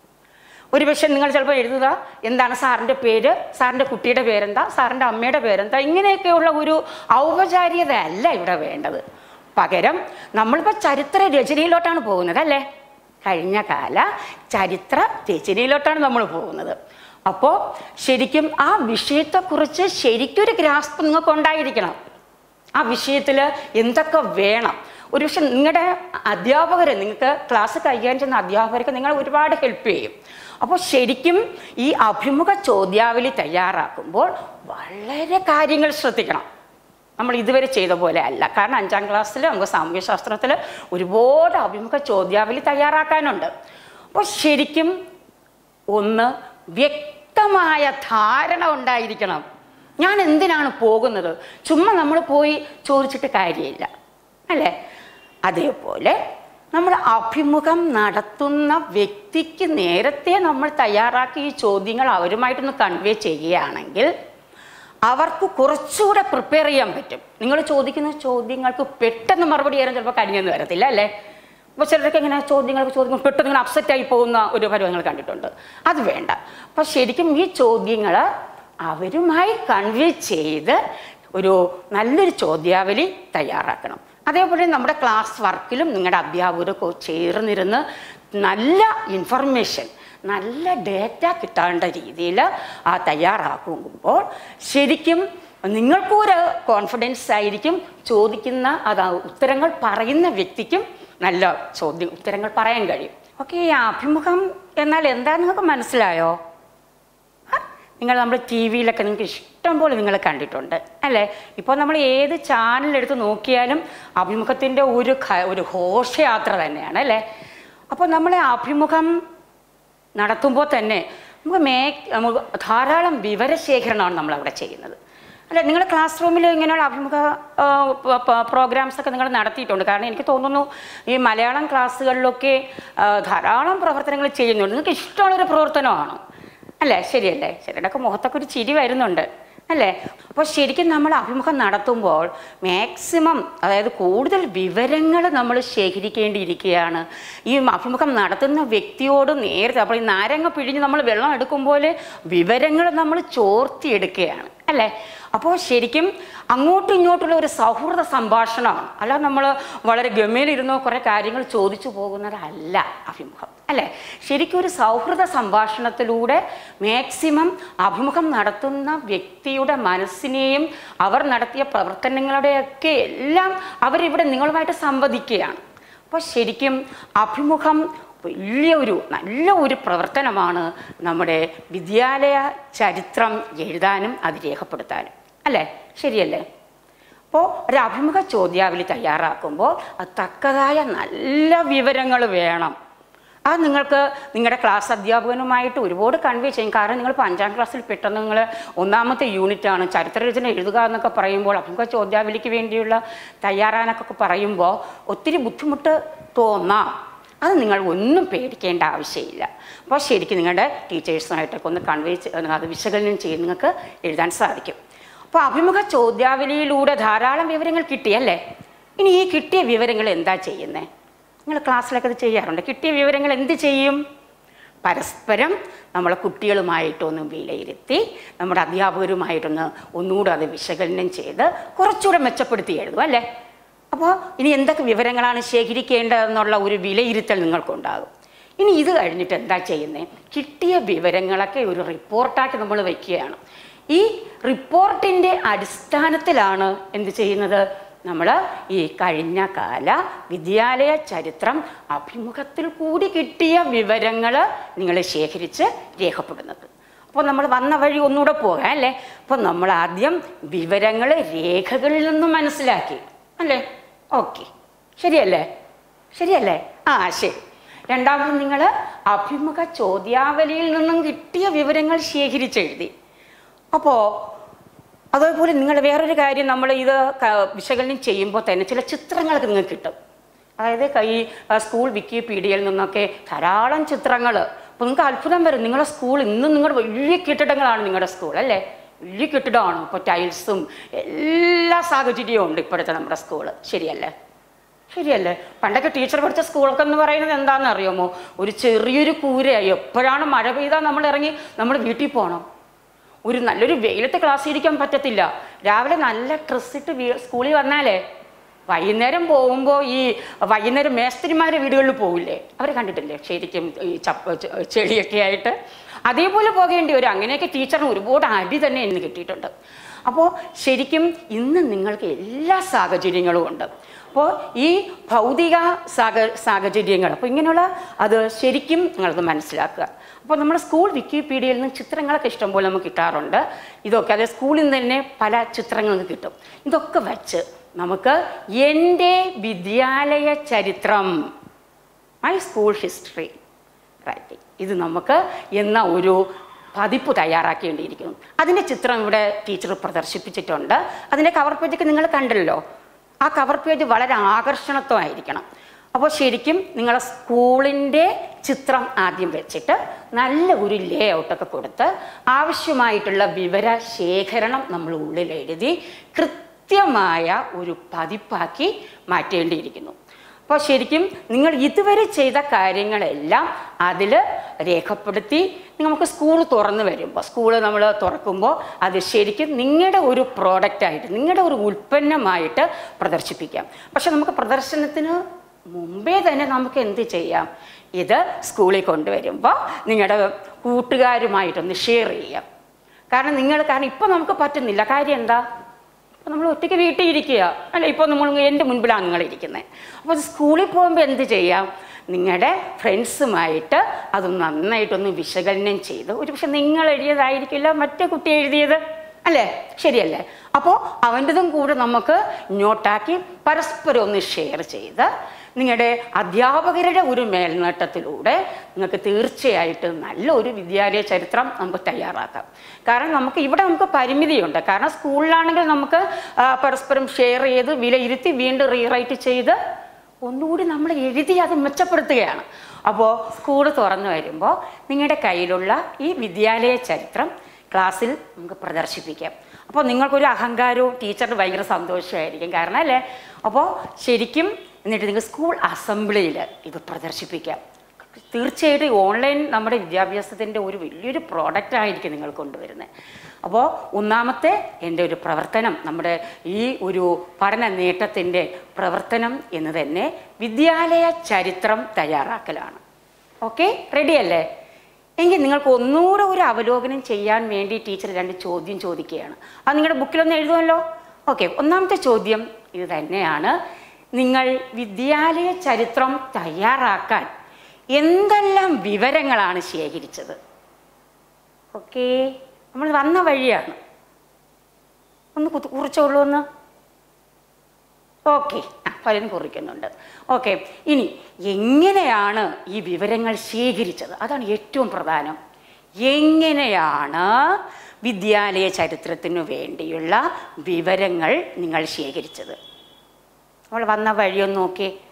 ഒരു പക്ഷേ നിങ്ങൾ ചിലപ്പോൾ എഴുതുക എന്താണ് സാറിൻ്റെ പേര്, സാറിൻ്റെ കുട്ടിയുടെ പേരെന്താ, സാറിൻ്റെ അമ്മയുടെ പേരെന്താ, ഇങ്ങനെയൊക്കെയുള്ള ഒരു ഔപചാരികത അല്ല ഇവിടെ വേണ്ടത്. പകരം നമ്മളിപ്പോൾ ചരിത്ര രചനയിലോട്ടാണ് പോകുന്നത് അല്ലേ. കഴിഞ്ഞ കാല ചരിത്ര രചനയിലോട്ടാണ് നമ്മൾ പോകുന്നത്. അപ്പോൾ ശരിക്കും ആ വിഷയത്തെക്കുറിച്ച് ശരിക്കൊരു ഗ്രാസ്പ് നിങ്ങൾക്ക് ഉണ്ടായിരിക്കണം. ആ വിഷയത്തിൽ എന്തൊക്കെ വേണം. ഒരു പക്ഷെ നിങ്ങളുടെ അധ്യാപകർ, നിങ്ങൾക്ക് ക്ലാസ് കൈകാര്യം ചെയ്യുന്ന അധ്യാപകർക്ക് നിങ്ങൾ ഒരുപാട് ഹെൽപ്പ് ചെയ്യും. അപ്പോൾ ശരിക്കും ഈ അഭിമുഖ ചോദ്യാവലി തയ്യാറാക്കുമ്പോൾ വളരെ കാര്യങ്ങൾ ശ്രദ്ധിക്കണം. നമ്മൾ ഇതുവരെ ചെയ്ത പോലെ അല്ല. കാരണം അഞ്ചാം ക്ലാസ്സിൽ നമുക്ക് സാമൂഹ്യശാസ്ത്രത്തിൽ ഒരുപാട് അഭിമുഖ ചോദ്യാവലി തയ്യാറാക്കാനുണ്ട്. അപ്പോൾ ശരിക്കും ഒന്ന് വ്യക്തമായ ധാരണ ഉണ്ടായിരിക്കണം. ഞാൻ എന്തിനാണ് പോകുന്നത്, ചുമ്മാ നമ്മൾ പോയി ചോദിച്ചിട്ട് കാര്യമില്ല അല്ലേ. അതേപോലെ നമ്മൾ അഭിമുഖം നടത്തുന്ന വ്യക്തിക്ക് നേരത്തെ നമ്മൾ തയ്യാറാക്കി ഈ ചോദ്യങ്ങൾ അവരുമായിട്ടൊന്ന് കൺവേ ചെയ്യുകയാണെങ്കിൽ അവർക്ക് കുറച്ചുകൂടെ പ്രിപ്പയർ ചെയ്യാൻ പറ്റും. നിങ്ങൾ ചോദിക്കുന്ന ചോദ്യങ്ങൾക്ക് പെട്ടെന്ന് മറുപടി തരാൻ ചിലപ്പോൾ കഴിഞ്ഞെന്ന് വരത്തില്ല അല്ലേ. അപ്പോൾ ചിലരൊക്കെ ഇങ്ങനെ ചോദ്യങ്ങൾക്ക് ചോദിക്കുമ്പോൾ പെട്ടെന്ന് ഇങ്ങനെ അപ്സെറ്റായി പോകുന്ന ഒരു പരിപാടി കണ്ടിട്ടുണ്ട്. അത് വേണ്ട. അപ്പോൾ ശരിക്കും ഈ ചോദ്യങ്ങൾ അവരുമായി കൺവേ ചെയ്ത് ഒരു നല്ലൊരു ചോദ്യാവലി തയ്യാറാക്കണം. അതേപോലെ നമ്മുടെ ക്ലാസ് വർക്കിലും നിങ്ങളുടെ അധ്യാപകരൊക്കെ ചേർന്നിരുന്ന് നല്ല ഇൻഫർമേഷൻ, നല്ല ഡേറ്റ കിട്ടേണ്ട രീതിയിൽ ആ തയ്യാറാക്കുമ്പോൾ ശരിക്കും നിങ്ങൾക്കും ഒരു കോൺഫിഡൻസ് ആയിരിക്കും. ചോദിക്കുന്ന അത് ഉത്തരങ്ങൾ പറയുന്ന വ്യക്തിക്കും നല്ല ചോദ്യം ഉത്തരങ്ങൾ പറയാൻ കഴിയും. ഓക്കെ, ഈ അഭിമുഖം എന്നാൽ എന്താ നിങ്ങൾക്ക് മനസ്സിലായോ? നിങ്ങൾ നമ്മൾ ടി വിയിലൊക്കെ നിങ്ങൾക്ക് ഇഷ്ടം പോലെ നിങ്ങൾ കണ്ടിട്ടുണ്ട് അല്ലേ. ഇപ്പോൾ നമ്മൾ ഏത് ചാനലെടുത്ത് നോക്കിയാലും അഭിമുഖത്തിൻ്റെ ഒരു ഒരു ഘോഷയാത്ര തന്നെയാണ് അല്ലേ. അപ്പോൾ നമ്മളെ അഭിമുഖം നടത്തുമ്പോൾ തന്നെ നമുക്ക് മേ നമുക്ക് ധാരാളം വിവരശേഖരണമാണ് നമ്മളവിടെ ചെയ്യുന്നത് അല്ല. നിങ്ങളുടെ ക്ലാസ് റൂമിൽ ഇങ്ങനെയുള്ള അഭിമുഖ പ്രോഗ്രാംസൊക്കെ നിങ്ങൾ നടത്തിയിട്ടുണ്ട്. കാരണം എനിക്ക് തോന്നുന്നു ഈ മലയാളം ക്ലാസ്സുകളിലൊക്കെ ധാരാളം പ്രവർത്തനങ്ങൾ ചെയ്യുന്നുണ്ട്. നിങ്ങൾക്ക് ഇഷ്ടമുള്ളൊരു പ്രവർത്തനമാണ് അല്ലേ, ശരിയല്ലേ? ചിലരുടെയൊക്കെ മുഖത്തൊക്കെ ഒരു ചിരി വരുന്നുണ്ട് അല്ലേ. അപ്പോൾ ശരിക്കും നമ്മൾ അഭിമുഖം നടത്തുമ്പോൾ മാക്സിമം, അതായത് കൂടുതൽ വിവരങ്ങൾ നമ്മൾ ശേഖരിക്കേണ്ടിയിരിക്കുകയാണ്. ഈ അഭിമുഖം നടത്തുന്ന വ്യക്തിയോട് നേരത്തെ, അപ്പോൾ ഈ നാരങ്ങ പിഴിഞ്ഞ് നമ്മൾ വെള്ളം എടുക്കുമ്പോൾ വിവരങ്ങൾ നമ്മൾ ചോർത്തിയെടുക്കുകയാണ് അല്ലേ. അപ്പോൾ ശരിക്കും അങ്ങോട്ടും ഇങ്ങോട്ടുള്ള ഒരു സൗഹൃദ സംഭാഷണമാണ്. അല്ല നമ്മൾ വളരെ ഗമയിലിരുന്നോ കുറേ കാര്യങ്ങൾ ചോദിച്ചു പോകുന്നതല്ല അഭിമുഖം അല്ലേ. ശരിക്കും ഒരു സൗഹൃദ സംഭാഷണത്തിലൂടെ മാക്സിമം അഭിമുഖം നടത്തുന്ന വ്യക്തിയുടെ മനസ്സിനെയും അവർ നടത്തിയ പ്രവർത്തനങ്ങളുടെയൊക്കെ എല്ലാം അവരിവിടെ നിങ്ങളുമായിട്ട് സംവദിക്കുകയാണ്. അപ്പോൾ ശരിക്കും അഭിമുഖം വലിയ ഒരു നല്ല ഒരു പ്രവർത്തനമാണ് നമ്മുടെ വിദ്യാലയ ചരിത്രം എഴുതാനും അത് രേഖപ്പെടുത്താനും അല്ലേ, ശരിയല്ലേ? അപ്പോൾ ഒരു അഭിമുഖ ചോദ്യാവലി തയ്യാറാക്കുമ്പോൾ അത് തക്കതായ നല്ല വിവരങ്ങൾ വേണം. അത് നിങ്ങൾക്ക് നിങ്ങളുടെ ക്ലാസ് അധ്യാപകനുമായിട്ട് ഒരുപാട് കൺവേ ചെയ്യും. കാരണം നിങ്ങളിപ്പോൾ അഞ്ചാം ക്ലാസ്സിൽ പെട്ടെന്ന് നിങ്ങൾ ഒന്നാമത്തെ യൂണിറ്റാണ് ചരിത്രരചന എഴുതുക എന്നൊക്കെ പറയുമ്പോൾ അഭിമുഖ ചോദ്യാവലിക്ക് വേണ്ടിയുള്ള തയ്യാറാനൊക്കെ പറയുമ്പോൾ ഒത്തിരി ബുദ്ധിമുട്ട് തോന്നാം. അത് നിങ്ങൾ ഒന്നും പേടിക്കേണ്ട ആവശ്യമില്ല. അപ്പോൾ ശരിക്കും നിങ്ങളുടെ ടീച്ചേഴ്സുമായിട്ടൊക്കെ ഒന്ന് കൺവേ അത് വിശകലനം ചെയ്ത് നിങ്ങൾക്ക് എഴുതാൻ സാധിക്കും. അപ്പോൾ അഭിമുഖ ചോദ്യാവലിയിലൂടെ ധാരാളം വിവരങ്ങൾ കിട്ടിയല്ലേ? ഇനി ഈ കിട്ടിയ വിവരങ്ങൾ എന്താ ചെയ്യുന്നത്? നിങ്ങൾ ക്ലാസ്സിലൊക്കെ അത് ചെയ്യാറുണ്ട്. കിട്ടിയ വിവരങ്ങൾ എന്ത് ചെയ്യും? പരസ്പരം നമ്മളെ കുട്ടികളുമായിട്ടൊന്ന് വിലയിരുത്തി നമ്മുടെ അധ്യാപകരുമായിട്ടൊന്ന് ഒന്നുകൂടെ അത് വിശകലനം ചെയ്ത് കുറച്ചുകൂടെ മെച്ചപ്പെടുത്തി എഴുതും അല്ലേ? അപ്പോൾ ഇനി എന്തൊക്കെ വിവരങ്ങളാണ് ശേഖരിക്കേണ്ടതെന്നുള്ള ഒരു വിലയിരുത്തൽ നിങ്ങൾക്കുണ്ടാകും. ഇനി ഇത് കഴിഞ്ഞിട്ട് എന്താ ചെയ്യുന്നത്? കിട്ടിയ വിവരങ്ങളൊക്കെ ഒരു റിപ്പോർട്ടാക്കി നമ്മൾ വയ്ക്കുകയാണ്. ഈ റിപ്പോർട്ടിൻ്റെ അടിസ്ഥാനത്തിലാണ് എന്ത് ചെയ്യുന്നത്? നമ്മൾ ഈ കഴിഞ്ഞ കാല വിദ്യാലയ ചരിത്രം അഭിമുഖത്തിൽ കൂടി കിട്ടിയ വിവരങ്ങൾ നിങ്ങൾ ശേഖരിച്ച് രേഖപ്പെടുന്നത്. അപ്പോൾ നമ്മൾ വന്ന വഴി ഒന്നുകൂടെ പോകാം അല്ലേ? അപ്പോൾ നമ്മൾ ആദ്യം വിവരങ്ങൾ രേഖകളിൽ നിന്നും മനസ്സിലാക്കി അല്ലേ? ഓക്കെ, ശരിയല്ലേ? ശരിയല്ലേ? ആ ശരി. രണ്ടാമത് നിങ്ങൾ അഭിമുഖ ചോദ്യാവലിയിൽ നിന്നും കിട്ടിയ വിവരങ്ങൾ ശേഖരിച്ചെഴുതി. അപ്പോൾ അതേപോലെ നിങ്ങൾ വേറൊരു കാര്യം, നമ്മൾ ഇത് വിശകലനം ചെയ്യുമ്പോൾ തന്നെ ചില ചിത്രങ്ങളൊക്കെ നിങ്ങൾക്ക് കിട്ടും. അതായത് ഈ സ്കൂൾ വിക്കിപീഡിയയിൽ നിന്നൊക്കെ ധാരാളം ചിത്രങ്ങൾ. അപ്പോൾ നിങ്ങൾക്ക് അത്ഭുതം വരും. നിങ്ങളുടെ സ്കൂൾ ഇന്നും നിങ്ങളുടെ വലിയ കെട്ടിടങ്ങളാണ് നിങ്ങളുടെ സ്കൂൾ അല്ലേ? വലിയ കെട്ടിടമാണ്. ഇപ്പോൾ ടൈൽസും എല്ലാ സാഹചര്യവും ഉണ്ട് ഇപ്പോഴത്തെ നമ്മുടെ സ്കൂള്. ശരിയല്ലേ? ശരിയല്ലേ? പണ്ടൊക്കെ ടീച്ചർ പഠിച്ച സ്കൂളൊക്കെ എന്ന് പറയുന്നത് എന്താണെന്ന് അറിയാമോ? ഒരു ചെറിയൊരു കൂരയായി. എപ്പോഴാണ് മഴ പെയ്താൽ നമ്മൾ ഇറങ്ങി നമ്മൾ വീട്ടിൽ പോകണം. ഒരു നല്ലൊരു വെയിലത്തെ ക്ലാസ് ഇരിക്കാൻ പറ്റത്തില്ല. രാവിലെ നല്ല ഡ്രസ്സ് ഇട്ട് വീ സ്കൂളിൽ വന്നാലേ വൈകുന്നേരം പോകുമ്പോൾ ഈ വൈകുന്നേരം മേസ്ത്രിമാരെ വീടുകളിൽ പോകില്ലേ? അവർ കണ്ടിട്ടില്ലേ ശരിക്കും ഈ ചപ്പ ചെളിയൊക്കെ ആയിട്ട്? അതേപോലെ പോകേണ്ടി വരും. അങ്ങനെയൊക്കെ ടീച്ചറിന് ഒരുപാട് അടി തന്നെ ഇന്ന് കിട്ടിയിട്ടുണ്ട്. അപ്പോൾ ശരിക്കും ഇന്ന് നിങ്ങൾക്ക് എല്ലാ സാഹചര്യങ്ങളും ഉണ്ട്. അപ്പോൾ ഈ ഭൗതിക സാഹ സാഹചര്യങ്ങൾ അപ്പോൾ ഇങ്ങനെയുള്ള അത് ശരിക്കും നിങ്ങളത് മനസ്സിലാക്കുക. അപ്പോൾ നമ്മുടെ സ്കൂൾ വിക്കിപീഡിയയിൽ നിന്ന് ചിത്രങ്ങളൊക്കെ ഇഷ്ടംപോലെ നമുക്ക് കിട്ടാറുണ്ട്. ഇതൊക്കെ അതായത് സ്കൂളിൽ നിന്ന് തന്നെ പല ചിത്രങ്ങൾക്ക് കിട്ടും. ഇതൊക്കെ വച്ച് നമുക്ക് എൻ്റെ വിദ്യാലയ ചരിത്രം, മൈ സ്കൂൾ ഹിസ്റ്ററി റൈറ്റിംഗ്, ഇത് നമുക്ക് എന്ന ഒരു പതിപ്പ് തയ്യാറാക്കേണ്ടിയിരിക്കുന്നു. അതിൻ്റെ ചിത്രം ഇവിടെ ടീച്ചർ പ്രദർശിപ്പിച്ചിട്ടുണ്ട്. അതിൻ്റെ കവർ പേജൊക്കെ നിങ്ങൾ കണ്ടല്ലോ. ആ കവർ പേജ് വളരെ ആകർഷണത്വമായിരിക്കണം. അപ്പോൾ ശരിക്കും നിങ്ങളെ സ്കൂളിൻ്റെ ചിത്രം ആദ്യം വെച്ചിട്ട് നല്ല ഒരു ലേ ഔട്ടൊക്കെ കൊടുത്ത് ആവശ്യമായിട്ടുള്ള വിവര ശേഖരണം നമ്മൾ ഉള്ളിൽ എഴുതി കൃത്യമായ ഒരു പതിപ്പാക്കി മാറ്റേണ്ടിയിരിക്കുന്നു. അപ്പോൾ ശരിക്കും നിങ്ങൾ ഇതുവരെ ചെയ്ത കാര്യങ്ങളെല്ലാം അതിൽ രേഖപ്പെടുത്തി നമുക്ക് സ്കൂൾ തുറന്നു വരുമ്പോൾ സ്കൂൾ നമ്മൾ തുറക്കുമ്പോൾ അത് ശരിക്കും നിങ്ങളുടെ ഒരു പ്രോഡക്റ്റായിട്ട് നിങ്ങളുടെ ഒരു ഉൽപ്പന്നമായിട്ട് പ്രദർശിപ്പിക്കാം. പക്ഷെ നമുക്ക് പ്രദർശനത്തിന് മുമ്പേ തന്നെ നമുക്ക് എന്ത് ചെയ്യാം? ഇത് സ്കൂളിൽ കൊണ്ടുവരുമ്പോൾ നിങ്ങളുടെ കൂട്ടുകാരുമായിട്ടൊന്ന് ഷെയർ ചെയ്യാം. കാരണം നിങ്ങൾ കാരണം ഇപ്പം നമുക്ക് പറ്റുന്നില്ല. കാര്യം എന്താ? അപ്പോൾ നമ്മൾ ഒറ്റയ്ക്ക് വീട്ടിൽ ഇരിക്കുക അല്ല. ഇപ്പോൾ നമ്മൾ എൻ്റെ മുൻപിലാണ് നിങ്ങളിരിക്കുന്നത്. അപ്പോൾ സ്കൂളിൽ പോകുമ്പോൾ എന്ത് ചെയ്യാം? നിങ്ങളുടെ ഫ്രണ്ട്സുമായിട്ട് അത് നന്നായിട്ടൊന്ന് വിശകലനം ചെയ്ത്, ഒരു പക്ഷെ നിങ്ങൾ എഴുതിയതായിരിക്കില്ല മറ്റേ കുട്ടി എഴുതിയത് അല്ലേ? ശരിയല്ലേ? അപ്പോൾ അവൻ്റെതും കൂടെ നമുക്ക് നോട്ടാക്കി പരസ്പരം ഒന്ന് ഷെയർ ചെയ്ത് നിങ്ങളുടെ അധ്യാപകരുടെ ഒരു മേൽനോട്ടത്തിലൂടെ നിങ്ങൾക്ക് തീർച്ചയായിട്ടും നല്ലൊരു വിദ്യാലയ ചരിത്രം നമുക്ക് തയ്യാറാക്കാം. കാരണം നമുക്ക് ഇവിടെ നമുക്ക് പരിമിതിയുണ്ട്. കാരണം സ്കൂളിലാണെങ്കിൽ നമുക്ക് പരസ്പരം ഷെയർ ചെയ്ത് വിലയിരുത്തി വീണ്ടും റീറൈറ്റ് ചെയ്ത് ഒന്നുകൂടി നമ്മൾ എഴുതി അത് മെച്ചപ്പെടുത്തുകയാണ്. അപ്പോൾ സ്കൂൾ തുറന്നു വരുമ്പോൾ നിങ്ങളുടെ കയ്യിലുള്ള ഈ വിദ്യാലയ ചരിത്രം ക്ലാസ്സിൽ നമുക്ക് പ്രദർശിപ്പിക്കാം. അപ്പോൾ നിങ്ങൾക്കൊരു അഹങ്കാരവും ടീച്ചറിന് ഭയങ്കര സന്തോഷമായിരിക്കും. കാരണം അല്ലേ? അപ്പോൾ ശരിക്കും എന്നിട്ട് നിങ്ങൾ സ്കൂൾ അസംബ്ലിയിൽ ഇത് പ്രദർശിപ്പിക്കാം. തീർച്ചയായിട്ടും ഓൺലൈൻ നമ്മുടെ വിദ്യാഭ്യാസത്തിൻ്റെ ഒരു വലിയൊരു പ്രോഡക്റ്റ് ആയിരിക്കും നിങ്ങൾ കൊണ്ടുവരുന്നത്. അപ്പോൾ ഒന്നാമത്തെ എൻ്റെ ഒരു പ്രവർത്തനം, നമ്മുടെ ഈ ഒരു പഠന നേട്ടത്തിൻ്റെ പ്രവർത്തനം എന്ന് തന്നെ വിദ്യാലയ ചരിത്രം തയ്യാറാക്കലാണ്. ഓക്കെ, റെഡിയല്ലേ? എങ്കിൽ നിങ്ങൾക്ക് ഒന്നുകൂടെ ഒരു അവലോകനം ചെയ്യാൻ വേണ്ടി ടീച്ചർ രണ്ട് ചോദ്യം ചോദിക്കുകയാണ്. അത് നിങ്ങളുടെ ബുക്കിലൊന്ന് എഴുതുമല്ലോ. ഓക്കെ, ഒന്നാമത്തെ ചോദ്യം ഇത് തന്നെയാണ്. നിങ്ങൾ വിദ്യാലയ ചരിത്രം തയ്യാറാക്കാൻ എന്തെല്ലാം വിവരങ്ങളാണ് ശേഖരിച്ചത്? ഓക്കെ, നമ്മൾ വന്ന വഴിയാണ്. ഒന്ന് കുറിച്ചുള്ളൂ ഒന്ന്. ഓക്കെ, പലരും കുറിക്കുന്നുണ്ട്. ഓക്കെ, ഇനി എങ്ങനെയാണ് ഈ വിവരങ്ങൾ ശേഖരിച്ചത്? അതാണ് ഏറ്റവും പ്രധാനം. എങ്ങനെയാണ് വിദ്യാലയ ചരിത്രത്തിനു വേണ്ടിയുള്ള വിവരങ്ങൾ നിങ്ങൾ ശേഖരിച്ചത്? നമ്മൾ വന്ന വഴിയൊന്ന് നോക്കി.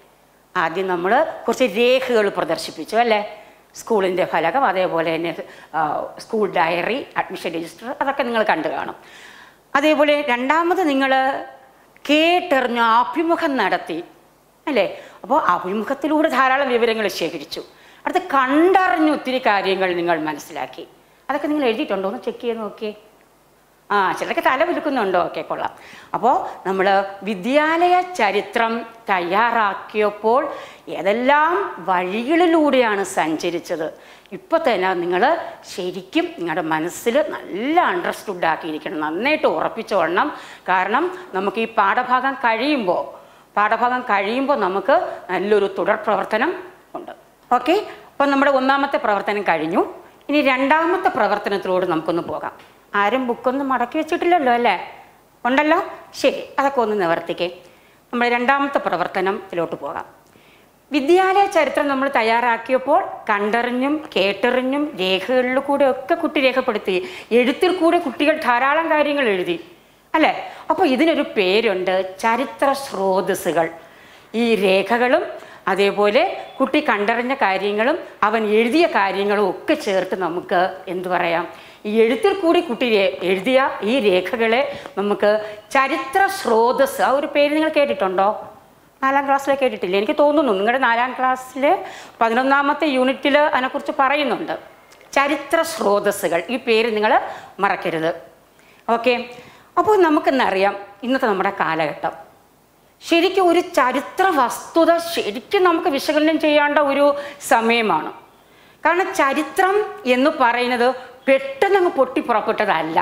ആദ്യം നമ്മൾ കുറച്ച് രേഖകൾ പ്രദർശിപ്പിച്ചു അല്ലേ? സ്കൂളിൻ്റെ ഫലകം, അതേപോലെ തന്നെ സ്കൂൾ ഡയറി, അഡ്മിഷൻ രജിസ്റ്റർ, അതൊക്കെ നിങ്ങൾ കണ്ടു കാണും. അതേപോലെ രണ്ടാമത് നിങ്ങൾ കേട്ടെറിഞ്ഞു അഭിമുഖം നടത്തി അല്ലേ? അപ്പോൾ അഭിമുഖത്തിലൂടെ ധാരാളം വിവരങ്ങൾ ശേഖരിച്ചു. അടുത്ത് കണ്ടറിഞ്ഞ് ഒത്തിരി കാര്യങ്ങൾ നിങ്ങൾ മനസ്സിലാക്കി. അതൊക്കെ നിങ്ങൾ എഴുതിയിട്ടുണ്ടോ? ഒന്ന് ചെക്ക് ചെയ്ത് നോക്കിയേ. ആ ചിലർക്ക് തല വിൽക്കുന്നുണ്ടോ? ഓക്കെ, കൊള്ളാം. അപ്പോൾ നമ്മൾ വിദ്യാലയ ചരിത്രം തയ്യാറാക്കിയപ്പോൾ ഏതെല്ലാം വഴികളിലൂടെയാണ് സഞ്ചരിച്ചത്, ഇപ്പോൾ തന്നെ നിങ്ങൾ ശരിക്കും നിങ്ങളുടെ മനസ്സിൽ നല്ല അണ്ടർസ്റ്റുഡ് ആക്കിയിരിക്കണം, നന്നായിട്ട് ഉറപ്പിച്ചോളണം. കാരണം നമുക്ക് ഈ പാഠഭാഗം കഴിയുമ്പോൾ പാഠഭാഗം കഴിയുമ്പോൾ നമുക്ക് നല്ലൊരു തുടർ പ്രവർത്തനം ഉണ്ട്. ഓക്കെ, അപ്പോൾ നമ്മുടെ ഒന്നാമത്തെ പ്രവർത്തനം കഴിഞ്ഞു. ഇനി രണ്ടാമത്തെ പ്രവർത്തനത്തിലൂടെ നമുക്കൊന്ന് പോകാം. ആരും ബുക്കൊന്നും മടക്കി വെച്ചിട്ടില്ലല്ലോ അല്ലേ? ഉണ്ടല്ലോ, ശരി, അതൊക്കെ ഒന്ന് നിവർത്തിക്കേ. നമ്മൾ രണ്ടാമത്തെ പ്രവർത്തനത്തിലോട്ട് പോകാം. വിദ്യാലയ ചരിത്രം നമ്മൾ തയ്യാറാക്കിയപ്പോൾ കണ്ടറിഞ്ഞും കേട്ടറിഞ്ഞും രേഖകളിൽ കൂടെ ഒക്കെ കുട്ടി രേഖപ്പെടുത്തി. എഴുത്തിൽ കൂടെ കുട്ടികൾ ധാരാളം കാര്യങ്ങൾ എഴുതി അല്ലേ? അപ്പോൾ ഇതിനൊരു പേരുണ്ട്, ചരിത്ര സ്രോതസ്സുകൾ. ഈ രേഖകളും അതേപോലെ കുട്ടി കണ്ടറിഞ്ഞ കാര്യങ്ങളും അവൻ എഴുതിയ കാര്യങ്ങളും ഒക്കെ ചേർത്ത് നമുക്ക് എന്തു പറയാം, ഈ എഴുത്തിൽ കൂടി കുട്ടി എഴുതിയ ഈ രേഖകളെ നമുക്ക് ചരിത്ര സ്രോതസ്, ആ ഒരു പേര് നിങ്ങൾ കേട്ടിട്ടുണ്ടോ? നാലാം ക്ലാസ്സിൽ കേട്ടിട്ടില്ലേ? എനിക്ക് തോന്നുന്നു നിങ്ങളുടെ നാലാം ക്ലാസ്സിൽ പതിനൊന്നാമത്തെ യൂണിറ്റിൽ അതിനെക്കുറിച്ച് പറയുന്നുണ്ട്. ചരിത്ര സ്രോതസ്സുകൾ, ഈ പേര് നിങ്ങൾ മറക്കരുത്. ഓക്കെ, അപ്പോൾ നമുക്കെന്നറിയാം ഇന്നത്തെ നമ്മുടെ കാലഘട്ടം ശരിക്കും ഒരു ചരിത്ര വസ്തുത ശരിക്കും നമുക്ക് വിശകലനം ചെയ്യേണ്ട ഒരു സമയമാണ്. കാരണം ചരിത്രം എന്ന് പറയുന്നത് പെട്ടെന്ന് അങ്ങ് പൊട്ടിപ്പുറപ്പെട്ടതല്ല.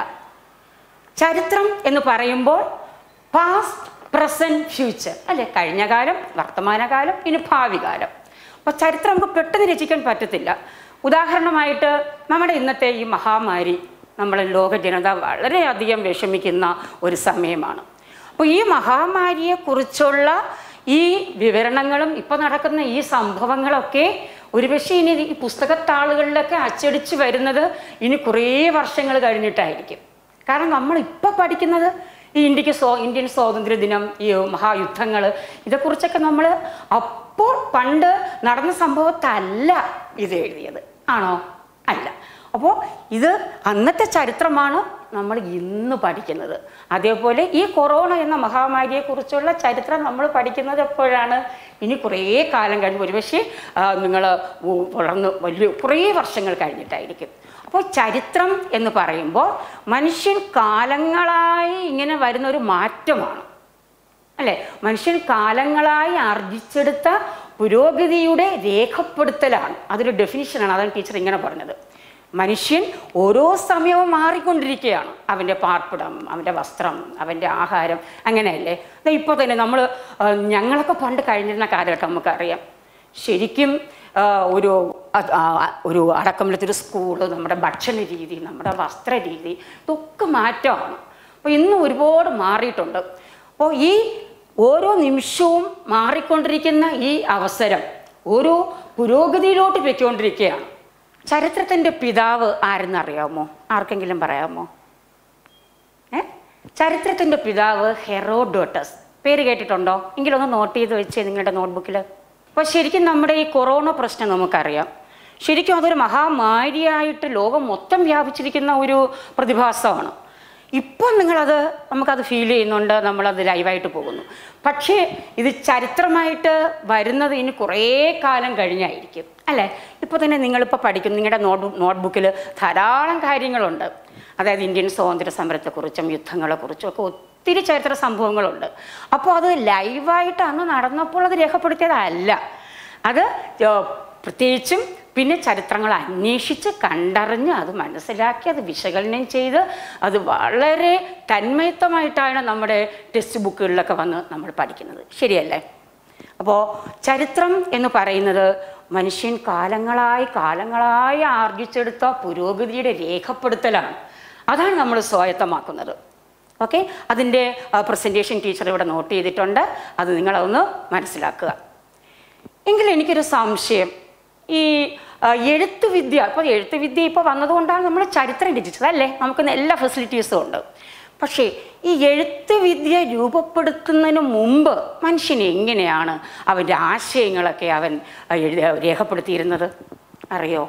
ചരിത്രം എന്ന് പറയുമ്പോൾ പാസ്റ്റ്, പ്രസൻറ്റ്, ഫ്യൂച്ചർ അല്ലേ? കഴിഞ്ഞ കാലം, വർത്തമാനകാലം, ഇനി ഭാവി കാലം. അപ്പോൾ ചരിത്രം നമുക്ക് പെട്ടെന്ന് രചിക്കാൻ പറ്റത്തില്ല. ഉദാഹരണമായിട്ട് നമ്മുടെ ഇന്നത്തെ ഈ മഹാമാരി നമ്മളെ ലോക ജനത വളരെയധികം വിഷമിക്കുന്ന ഒരു സമയമാണ്. അപ്പോൾ ഈ മഹാമാരിയെക്കുറിച്ചുള്ള ഈ വിവരണങ്ങളും ഇപ്പോൾ നടക്കുന്ന ഈ സംഭവങ്ങളൊക്കെ ഒരുപക്ഷെ ഇനി ഈ പുസ്തകത്താളുകളിലൊക്കെ അച്ചടിച്ച് വരുന്നത് ഇനി കുറേ വർഷങ്ങൾ കഴിഞ്ഞിട്ടായിരിക്കും. കാരണം നമ്മളിപ്പോൾ പഠിക്കുന്നത് ഈ ഇന്ത്യക്ക് സ്വ ഇന്ത്യൻ സ്വാതന്ത്ര്യ ദിനം, ഈ മഹായുദ്ധങ്ങൾ, ഇതേക്കുറിച്ചൊക്കെ നമ്മൾ അപ്പോൾ പണ്ട് നടന്ന സംഭവത്തല്ല ഇത് എഴുതിയത്, ആണോ? അല്ല. അപ്പോൾ ഇത് അന്നത്തെ ചരിത്രമാണ് നമ്മൾ ഇന്ന് പഠിക്കുന്നത്. അതേപോലെ ഈ കൊറോണ എന്ന മഹാമാരിയെക്കുറിച്ചുള്ള ചരിത്രം നമ്മൾ പഠിക്കുന്നത് എപ്പോഴാണ്? ഇനി കുറേ കാലം കഴിഞ്ഞ്, ഒരുപക്ഷെ നിങ്ങൾ വളർന്ന് വലിയ കുറേ വർഷങ്ങൾ കഴിഞ്ഞിട്ടായിരിക്കും. അപ്പോൾ ചരിത്രം എന്ന് പറയുമ്പോൾ മനുഷ്യൻ കാലങ്ങളായി ഇങ്ങനെ വരുന്നൊരു മാറ്റമാണ് അല്ലേ? മനുഷ്യൻ കാലങ്ങളായി ആർജിച്ചെടുത്ത പുരോഗതിയുടെ രേഖപ്പെടുത്തലാണ്. അതൊരു ഡെഫിനിഷനാണ്. അതാണ് ടീച്ചർ ഇങ്ങനെ പറഞ്ഞത്. മനുഷ്യൻ ഓരോ സമയവും മാറിക്കൊണ്ടിരിക്കുകയാണ്. അവൻ്റെ പാർപ്പിടം, അവൻ്റെ വസ്ത്രം, അവൻ്റെ ആഹാരം, അങ്ങനെയല്ലേ? ഇപ്പോൾ തന്നെ നമ്മൾ ഞങ്ങളൊക്കെ പണ്ട് കഴിഞ്ഞിരുന്ന കാലഘട്ടം നമുക്കറിയാം. ശരിക്കും ഒരു ഒരു അടക്കമില്ലാത്തൊരു സ്കൂള്, നമ്മുടെ ഭക്ഷണ രീതി, നമ്മുടെ വസ്ത്ര രീതി, ഇതൊക്കെ മാറ്റമാണ്. അപ്പോൾ ഇന്ന് ഒരുപാട് മാറിയിട്ടുണ്ട്. അപ്പോൾ ഈ ഓരോ നിമിഷവും മാറിക്കൊണ്ടിരിക്കുന്ന ഈ അവസരം ഓരോ പുരോഗതിയിലോട്ട് പൊയ്ക്കൊണ്ടിരിക്കുകയാണ്. ചരിത്രത്തിൻ്റെ പിതാവ് ആരെന്നറിയാമോ? ആർക്കെങ്കിലും പറയാമോ? ഏ ചരിത്രത്തിൻ്റെ പിതാവ് ഹെറോഡോട്ടസ്. പേര് കേട്ടിട്ടുണ്ടോ? എങ്കിലൊന്ന് നോട്ട് ചെയ്ത് വെച്ചേ നിങ്ങളുടെ നോട്ട്ബുക്കിൽ. അപ്പോൾ ശരിക്കും നമ്മുടെ ഈ കൊറോണ പ്രശ്നം നമുക്കറിയാം. ശരിക്കും അതൊരു മഹാമാരിയായിട്ട് ലോകം മൊത്തം വ്യാപിച്ചിരിക്കുന്ന ഒരു പ്രതിഭാസമാണ്. ഇപ്പം നിങ്ങളത് നമുക്കത് ഫീൽ ചെയ്യുന്നുണ്ട്, നമ്മളത് ലൈവായിട്ട് പോകുന്നു. പക്ഷേ ഇത് ചരിത്രമായിട്ട് വരുന്നത് ഇനി കുറേ കാലം കഴിഞ്ഞായിരിക്കും അല്ലേ? ഇപ്പോൾ തന്നെ നിങ്ങളിപ്പോൾ പഠിക്കും, നിങ്ങളുടെ നോട്ട് നോട്ട്ബുക്കിൽ ധാരാളം കാര്യങ്ങളുണ്ട്. അതായത് ഇന്ത്യൻ സ്വാതന്ത്ര്യ സമരത്തെക്കുറിച്ചും യുദ്ധങ്ങളെക്കുറിച്ചും ഒക്കെ ഒത്തിരി ചരിത്ര സംഭവങ്ങളുണ്ട്. അപ്പോൾ അത് ലൈവായിട്ട് അന്ന് നടന്നപ്പോൾ അത് രേഖപ്പെടുത്തിയതല്ല. അത് പ്രത്യേകിച്ചും പിന്നെ ചരിത്രങ്ങൾ അന്വേഷിച്ച് കണ്ടറിഞ്ഞ് അത് മനസ്സിലാക്കി അത് വിശകലനം ചെയ്ത് അത് വളരെ തന്മയത്വമായിട്ടാണ് നമ്മുടെ ടെക്സ്റ്റ് ബുക്കുകളിലൊക്കെ വന്ന് നമ്മൾ പഠിക്കുന്നത്. ശരിയല്ലേ? അപ്പോൾ ചരിത്രം എന്ന് പറയുന്നത് മനുഷ്യൻ കാലങ്ങളായി കാലങ്ങളായി ആർജിച്ചെടുത്ത പുരോഗതിയുടെ രേഖപ്പെടുത്തലാണ്. അതാണ് നമ്മൾ സ്വായത്തമാക്കുന്നത്. ഓക്കെ, അതിൻ്റെ പ്രസൻറ്റേഷൻ ടീച്ചർ ഇവിടെ നോട്ട് ചെയ്തിട്ടുണ്ട്. അത് നിങ്ങളതൊന്ന് മനസ്സിലാക്കുക. എങ്കിലും എനിക്കൊരു സംശയം, ഈ എഴുത്തുവിദ്യ, ഇപ്പോൾ എഴുത്തുവിദ്യ ഇപ്പോൾ വന്നതുകൊണ്ടാണ് നമ്മൾ ചരിത്രം രചിച്ചത് അല്ലേ? നമുക്ക് എല്ലാ ഫെസിലിറ്റീസും ഉണ്ട്. പക്ഷേ ഈ എഴുത്ത് വിദ്യ രൂപപ്പെടുത്തുന്നതിന് മുമ്പ് മനുഷ്യൻ എങ്ങനെയാണ് അവൻ്റെ ആശയങ്ങളൊക്കെ അവൻ എഴുതി രേഖപ്പെടുത്തിയിരുന്നത് അറിയോ?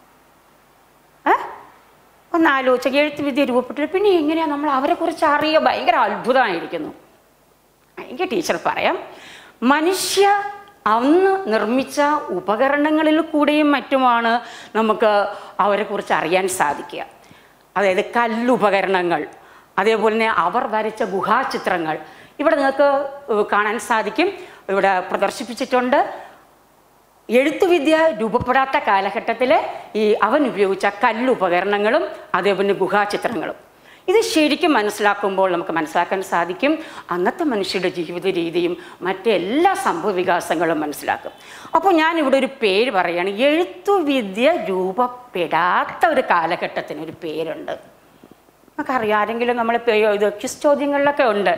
ഏ ഒന്ന് ആലോചിച്ച എഴുത്ത് വിദ്യ രൂപപ്പെട്ടു പിന്നെ എങ്ങനെയാണ് നമ്മൾ അവരെക്കുറിച്ച് അറിയുക? ഭയങ്കര അത്ഭുതമായിരിക്കുന്നു. എനിക്ക് ടീച്ചർ പറയാം, മനുഷ്യ അന്ന് നിർമ്മിച്ച ഉപകരണങ്ങളിൽ കൂടെയും മറ്റുമാണ് നമുക്ക് അവരെക്കുറിച്ച് അറിയാൻ സാധിക്കുക. അതായത് കല്ലുപകരണങ്ങൾ, അതേപോലെ തന്നെ അവർ വരച്ച ഗുഹാചിത്രങ്ങൾ ഇവിടെ നിങ്ങൾക്ക് കാണാൻ സാധിക്കും, ഇവിടെ പ്രദർശിപ്പിച്ചിട്ടുണ്ട്. എഴുത്തുവിദ്യ രൂപപ്പെടാത്ത കാലഘട്ടത്തിൽ ഈ അവൻ ഉപയോഗിച്ച കല്ലുപകരണങ്ങളും അതേപോലെ ഗുഹാചിത്രങ്ങളും ഇത് ശരിക്കും മനസ്സിലാക്കുമ്പോൾ നമുക്ക് മനസ്സിലാക്കാൻ സാധിക്കും അന്നത്തെ മനുഷ്യരുടെ ജീവിത രീതിയും മറ്റെല്ലാ സംഭവ വികാസങ്ങളും മനസ്സിലാക്കും. അപ്പോൾ ഞാനിവിടെ ഒരു പേര് പറയുകയാണ്. എഴുത്തുവിദ്യ രൂപപ്പെടാത്ത ഒരു കാലഘട്ടത്തിന് ഒരു പേരുണ്ട്. നമുക്കറിയാം, ആരെങ്കിലും നമ്മൾ ഇത് ക്വിസ് ചോദ്യങ്ങളിലൊക്കെ ഉണ്ട്.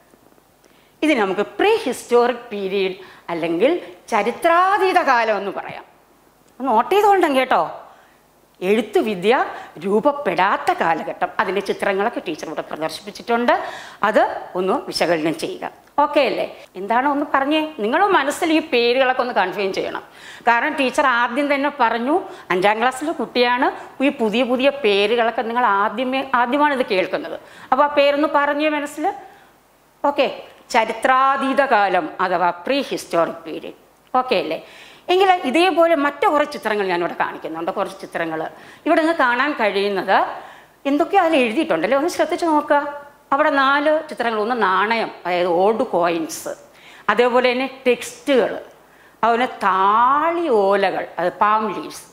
ഇത് നമുക്ക് പ്രീ ഹിസ്റ്റോറിക് പീരീഡ് അല്ലെങ്കിൽ ചരിത്രാതീത കാലം എന്ന് പറയാം. ഒന്ന് നോട്ട് ചെയ്തുകൊണ്ടും കേട്ടോ. എഴുത്തുവിദ്യ രൂപപ്പെടാത്ത കാലഘട്ടം, അതിൻ്റെ ചിത്രങ്ങളൊക്കെ ടീച്ചർ ഇവിടെ പ്രദർശിപ്പിച്ചിട്ടുണ്ട്. അത് ഒന്ന് വിശകലനം ചെയ്യുക. ഓക്കെ അല്ലേ? എന്താണ് ഒന്ന് പറഞ്ഞേ. നിങ്ങളും മനസ്സിൽ ഈ പേരുകളൊക്കെ ഒന്ന് കൺഫേം ചെയ്യണം. കാരണം ടീച്ചർ ആദ്യം തന്നെ പറഞ്ഞു, അഞ്ചാം ക്ലാസ്സിലെ കുട്ടിയാണ്, ഈ പുതിയ പുതിയ പേരുകളൊക്കെ നിങ്ങൾ ആദ്യമേ ആദ്യമാണ് ഇത് കേൾക്കുന്നത്. അപ്പോൾ ആ പേരൊന്ന് പറഞ്ഞേ മനസ്സിൽ. ഓക്കെ, ചരിത്രാതീത കാലം അഥവാ പ്രീ ഹിസ്റ്റോറിക് പീരീഡ്. ഓക്കെ അല്ലേ? എങ്കിൽ ഇതേപോലെ മറ്റു കുറേ ചിത്രങ്ങൾ ഞാനിവിടെ കാണിക്കുന്നുണ്ട്. കുറച്ച് ചിത്രങ്ങൾ ഇവിടെ നിന്ന് കാണാൻ കഴിയുന്നത് എന്തൊക്കെയോ അതിൽ എഴുതിയിട്ടുണ്ടല്ലേ, ഒന്ന് ശ്രദ്ധിച്ച് നോക്കുക. അവിടെ നാല് ചിത്രങ്ങൾ. ഒന്ന് നാണയം, അതായത് ഓൾഡ് കോയിൻസ്, അതേപോലെ തന്നെ ടെക്സ്റ്റുകൾ, അതുപോലെ താളി ഓലകൾ, അത് പാം ലീവ്സ്,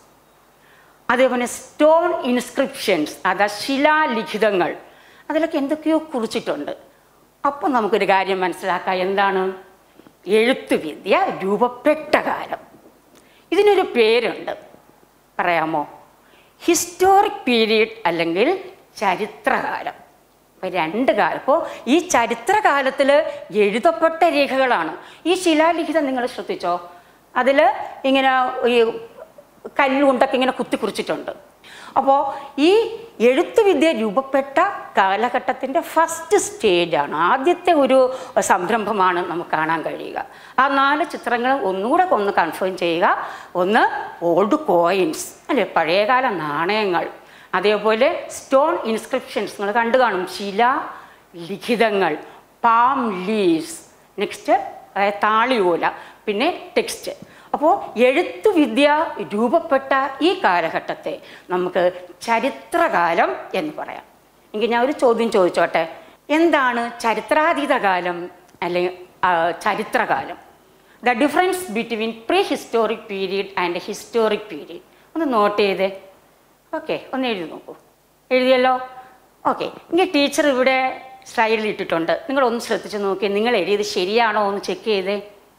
അതേപോലെ സ്റ്റോൺ ഇൻസ്ക്രിപ്ഷൻസ്, അതായത് ശിലാലിഖിതങ്ങൾ, അതിലൊക്കെ എന്തൊക്കെയോ കുറിച്ചിട്ടുണ്ട്. അപ്പം നമുക്കൊരു കാര്യം മനസ്സിലാക്കാം, എന്താണ് എഴുത്തുവിദ്യ രൂപപ്പെട്ട കാലം. ഇതിനൊരു പേരുണ്ട്, പറയാമോ? ഹിസ്റ്റോറിക് പീരീഡ് അല്ലെങ്കിൽ ചരിത്രകാലം. അപ്പോൾ രണ്ട് കാലം. അപ്പോൾ ഈ ചരിത്രകാലത്തിൽ എഴുതപ്പെട്ട രേഖകളാണ്. ഈ ശിലാലിഖിതം നിങ്ങൾ ശ്രദ്ധിച്ചോ? അതിൽ ഇങ്ങനെ ഈ കല്ലുകൊണ്ടൊക്കെ ഇങ്ങനെ കുത്തിക്കുറിച്ചിട്ടുണ്ട്. അപ്പോൾ ഈ എഴുത്തുവിദ്യ രൂപപ്പെട്ട കാലഘട്ടത്തിൻ്റെ ഫസ്റ്റ് സ്റ്റേജാണ്, ആദ്യത്തെ ഒരു സംരംഭമാണ് നമുക്ക് കാണാൻ കഴിയുക. ആ നാല് ചിത്രങ്ങൾ ഒന്നുകൂടെ ഒന്ന് കൺഫേം ചെയ്യുക. ഒന്ന് ഓൾഡ് കോയിൻസ് അല്ലെ, പഴയകാല നാണയങ്ങൾ, അതേപോലെ സ്റ്റോൺ ഇൻസ്ക്രിപ്ഷൻസ് നിങ്ങൾ കണ്ടു കാണും, ശില ലിഖിതങ്ങൾ, പാം ലീവ്സ്, നെക്സ്റ്റ് അതായത് താളിയോല, പിന്നെ ടെക്സ്റ്റ്. അപ്പോൾ എഴുത്തുവിദ്യ രൂപപ്പെട്ട ഈ കാലഘട്ടത്തെ നമുക്ക് ചരിത്രകാലം എന്ന് പറയാം. എങ്കിൽ ഞാൻ ഒരു ചോദ്യം ചോദിച്ചോട്ടെ, എന്താണ് ചരിത്രാതീത കാലം അല്ലെങ്കിൽ ചരിത്രകാലം? The difference between prehistoric period and historic period ഒന്ന് നോട്ട് ചെയ്തേ. ഓക്കെ, ഒന്ന് എഴുതി നോക്കൂ. എഴുതിയല്ലോ? ഓക്കെ. ഇനി ടീച്ചർ ഇവിടെ സ്ലൈഡിൽ ഇട്ടിട്ടുണ്ട്, നിങ്ങളൊന്ന് ശ്രദ്ധിച്ച് നോക്കി, നിങ്ങൾ എഴുതിയത് ശരിയാണോ ഒന്ന് ചെക്ക് ചെയ്തേ.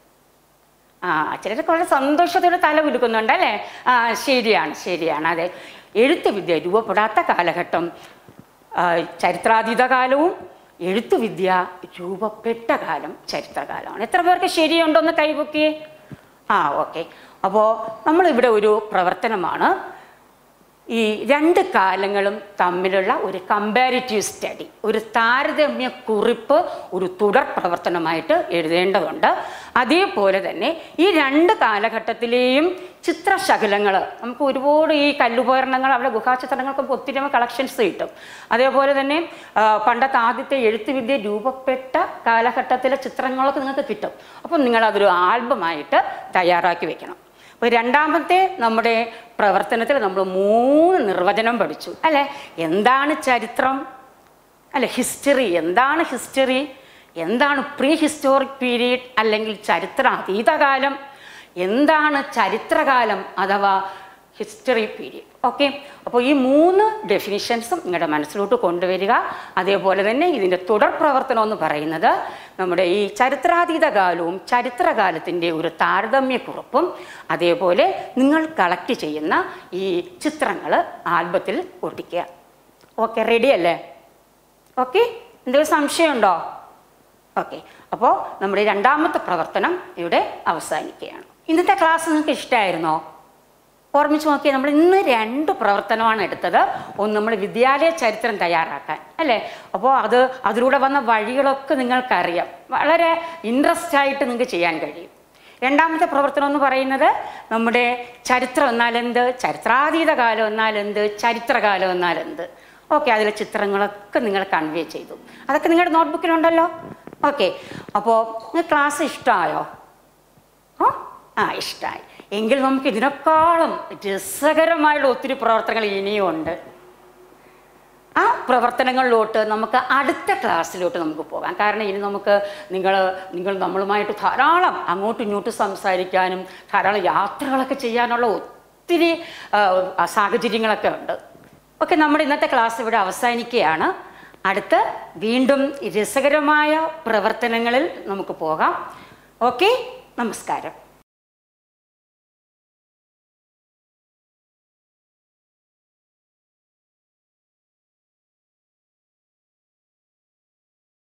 ആ, ചിലർ വളരെ സന്തോഷത്തോടെ തല കുലുക്കുന്നുണ്ട് അല്ലേ? ആ, ശരിയാണ് ശരിയാണ് അതെ. എഴുത്തുവിദ്യ രൂപപ്പെടാത്ത കാലഘട്ടം ചരിത്രാതീത കാലവും എഴുത്തുവിദ്യ രൂപപ്പെട്ട കാലം ചരിത്രകാലമാണ്. എത്ര പേർക്ക് ശരിയുണ്ടോന്ന് കൈപൊക്കിയേ? ആ, ഓക്കെ. അപ്പോൾ നമ്മളിവിടെ ഒരു പ്രവർത്തനമാണ് ഈ രണ്ട് കാലങ്ങളും തമ്മിലുള്ള ഒരു കമ്പാരിറ്റീവ് സ്റ്റഡി, ഒരു താരതമ്യ കുറിപ്പ് ഒരു തുടർ പ്രവർത്തനമായിട്ട് എഴുതേണ്ടതുണ്ട്. അതേപോലെ തന്നെ ഈ രണ്ട് കാലഘട്ടത്തിലെയും ചിത്രശകലങ്ങൾ നമുക്ക് ഒരുപാട് ഈ കല്ലുപകരണങ്ങൾ അവിടെ ഗുഹാചിത്രങ്ങൾക്ക് ഒത്തിരി കളക്ഷൻസ് കിട്ടും. അതേപോലെ തന്നെ പണ്ടത്തെ ആദ്യത്തെ എഴുത്തുവിദ്യ രൂപപ്പെട്ട കാലഘട്ടത്തിലെ ചിത്രങ്ങളൊക്കെ നിങ്ങൾക്ക് കിട്ടും. അപ്പം നിങ്ങളതൊരു ആൽബമായിട്ട് തയ്യാറാക്കി വെക്കണം. അപ്പോൾ രണ്ടാമത്തെ നമ്മുടെ പ്രവർത്തനത്തിൽ നമ്മൾ മൂന്ന് നിർവചനം പഠിച്ചു അല്ലേ? എന്താണ് ചരിത്രം അല്ലെ, ഹിസ്റ്ററി, എന്താണ് ഹിസ്റ്ററി, എന്താണ് പ്രീ ഹിസ്റ്റോറിക് പീരീഡ് അല്ലെങ്കിൽ ചരിത്ര അതീതകാലം, എന്താണ് ചരിത്രകാലം അഥവാ ഹിസ്റ്ററി പീരീഡ്. ഓക്കെ, അപ്പോൾ ഈ മൂന്ന് ഡെഫിനിഷൻസും നിങ്ങളുടെ മനസ്സിലോട്ട് കൊണ്ടുവരിക. അതേപോലെ തന്നെ ഇതിൻ്റെ തുടർ പ്രവർത്തനം എന്ന് പറയുന്നത് നമ്മുടെ ഈ ചരിത്രാതീത കാലവും ചരിത്രകാലത്തിൻ്റെ ഒരു താരതമ്യക്കുറിപ്പും അതേപോലെ നിങ്ങൾ കളക്ട് ചെയ്യുന്ന ഈ ചിത്രങ്ങൾ ആൽബത്തിൽ ഒട്ടിക്കുക. ഓക്കെ, റെഡി അല്ലേ? ഓക്കെ, എന്തെങ്കിലും സംശയമുണ്ടോ? ഓക്കെ, അപ്പോൾ നമ്മുടെ രണ്ടാമത്തെ പ്രവർത്തനം ഇവിടെ അവസാനിക്കുകയാണ്. ഇന്നത്തെ ക്ലാസ് നിങ്ങൾക്ക് ഇഷ്ടമായിരുന്നോ? ഓർമ്മിച്ച് നോക്കിയാൽ നമ്മൾ ഇന്ന് രണ്ട് പ്രവർത്തനമാണ് എടുത്തത്. ഒന്ന് നമ്മൾ വിദ്യാലയ ചരിത്രം തയ്യാറാക്കാൻ അല്ലേ? അപ്പോൾ അത് അതിലൂടെ വന്ന വഴികളൊക്കെ നിങ്ങൾക്കറിയാം. വളരെ ഇൻട്രസ്റ്റ് ആയിട്ട് നിങ്ങൾക്ക് ചെയ്യാൻ കഴിയും. രണ്ടാമത്തെ പ്രവർത്തനം എന്ന് പറയുന്നത് നമ്മുടെ ചരിത്രം എന്നാലെന്ത്, ചരിത്രാതീത കാലം എന്നാലെന്ത്, ചരിത്രകാലം എന്നാലെന്ത്. ഓക്കെ, അതിലെ ചിത്രങ്ങളൊക്കെ നിങ്ങൾ കൺവേ ചെയ്തു. അതൊക്കെ നിങ്ങളുടെ നോട്ട്ബുക്കിലുണ്ടല്ലോ. ഓക്കെ, അപ്പോൾ നിങ്ങൾക്ക് ക്ലാസ് ഇഷ്ടമായോ? ഓ ആ ഇഷ്ടമായി എങ്കിൽ നമുക്ക് ഇതിനേക്കാളും രസകരമായുള്ള ഒത്തിരി പ്രവർത്തനങ്ങൾ ഇനിയും ഉണ്ട്. ആ പ്രവർത്തനങ്ങളിലോട്ട് നമുക്ക് അടുത്ത ക്ലാസ്സിലോട്ട് നമുക്ക് പോകാം. കാരണം ഇനി നമുക്ക് നിങ്ങൾ നിങ്ങൾ നമ്മളുമായിട്ട് ധാരാളം അങ്ങോട്ടും ഇങ്ങോട്ടും സംസാരിക്കാനും ധാരാളം യാത്രകളൊക്കെ ചെയ്യാനുള്ള ഒത്തിരി സാഹചര്യങ്ങളൊക്കെ ഉണ്ട്. ഓക്കെ, നമ്മുടെ ഇന്നത്തെ ക്ലാസ് ഇവിടെ അവസാനിക്കുകയാണ്. അടുത്ത വീണ്ടും രസകരമായ പ്രവർത്തനങ്ങളിൽ നമുക്ക് പോകാം. ഓക്കെ, നമസ്കാരം.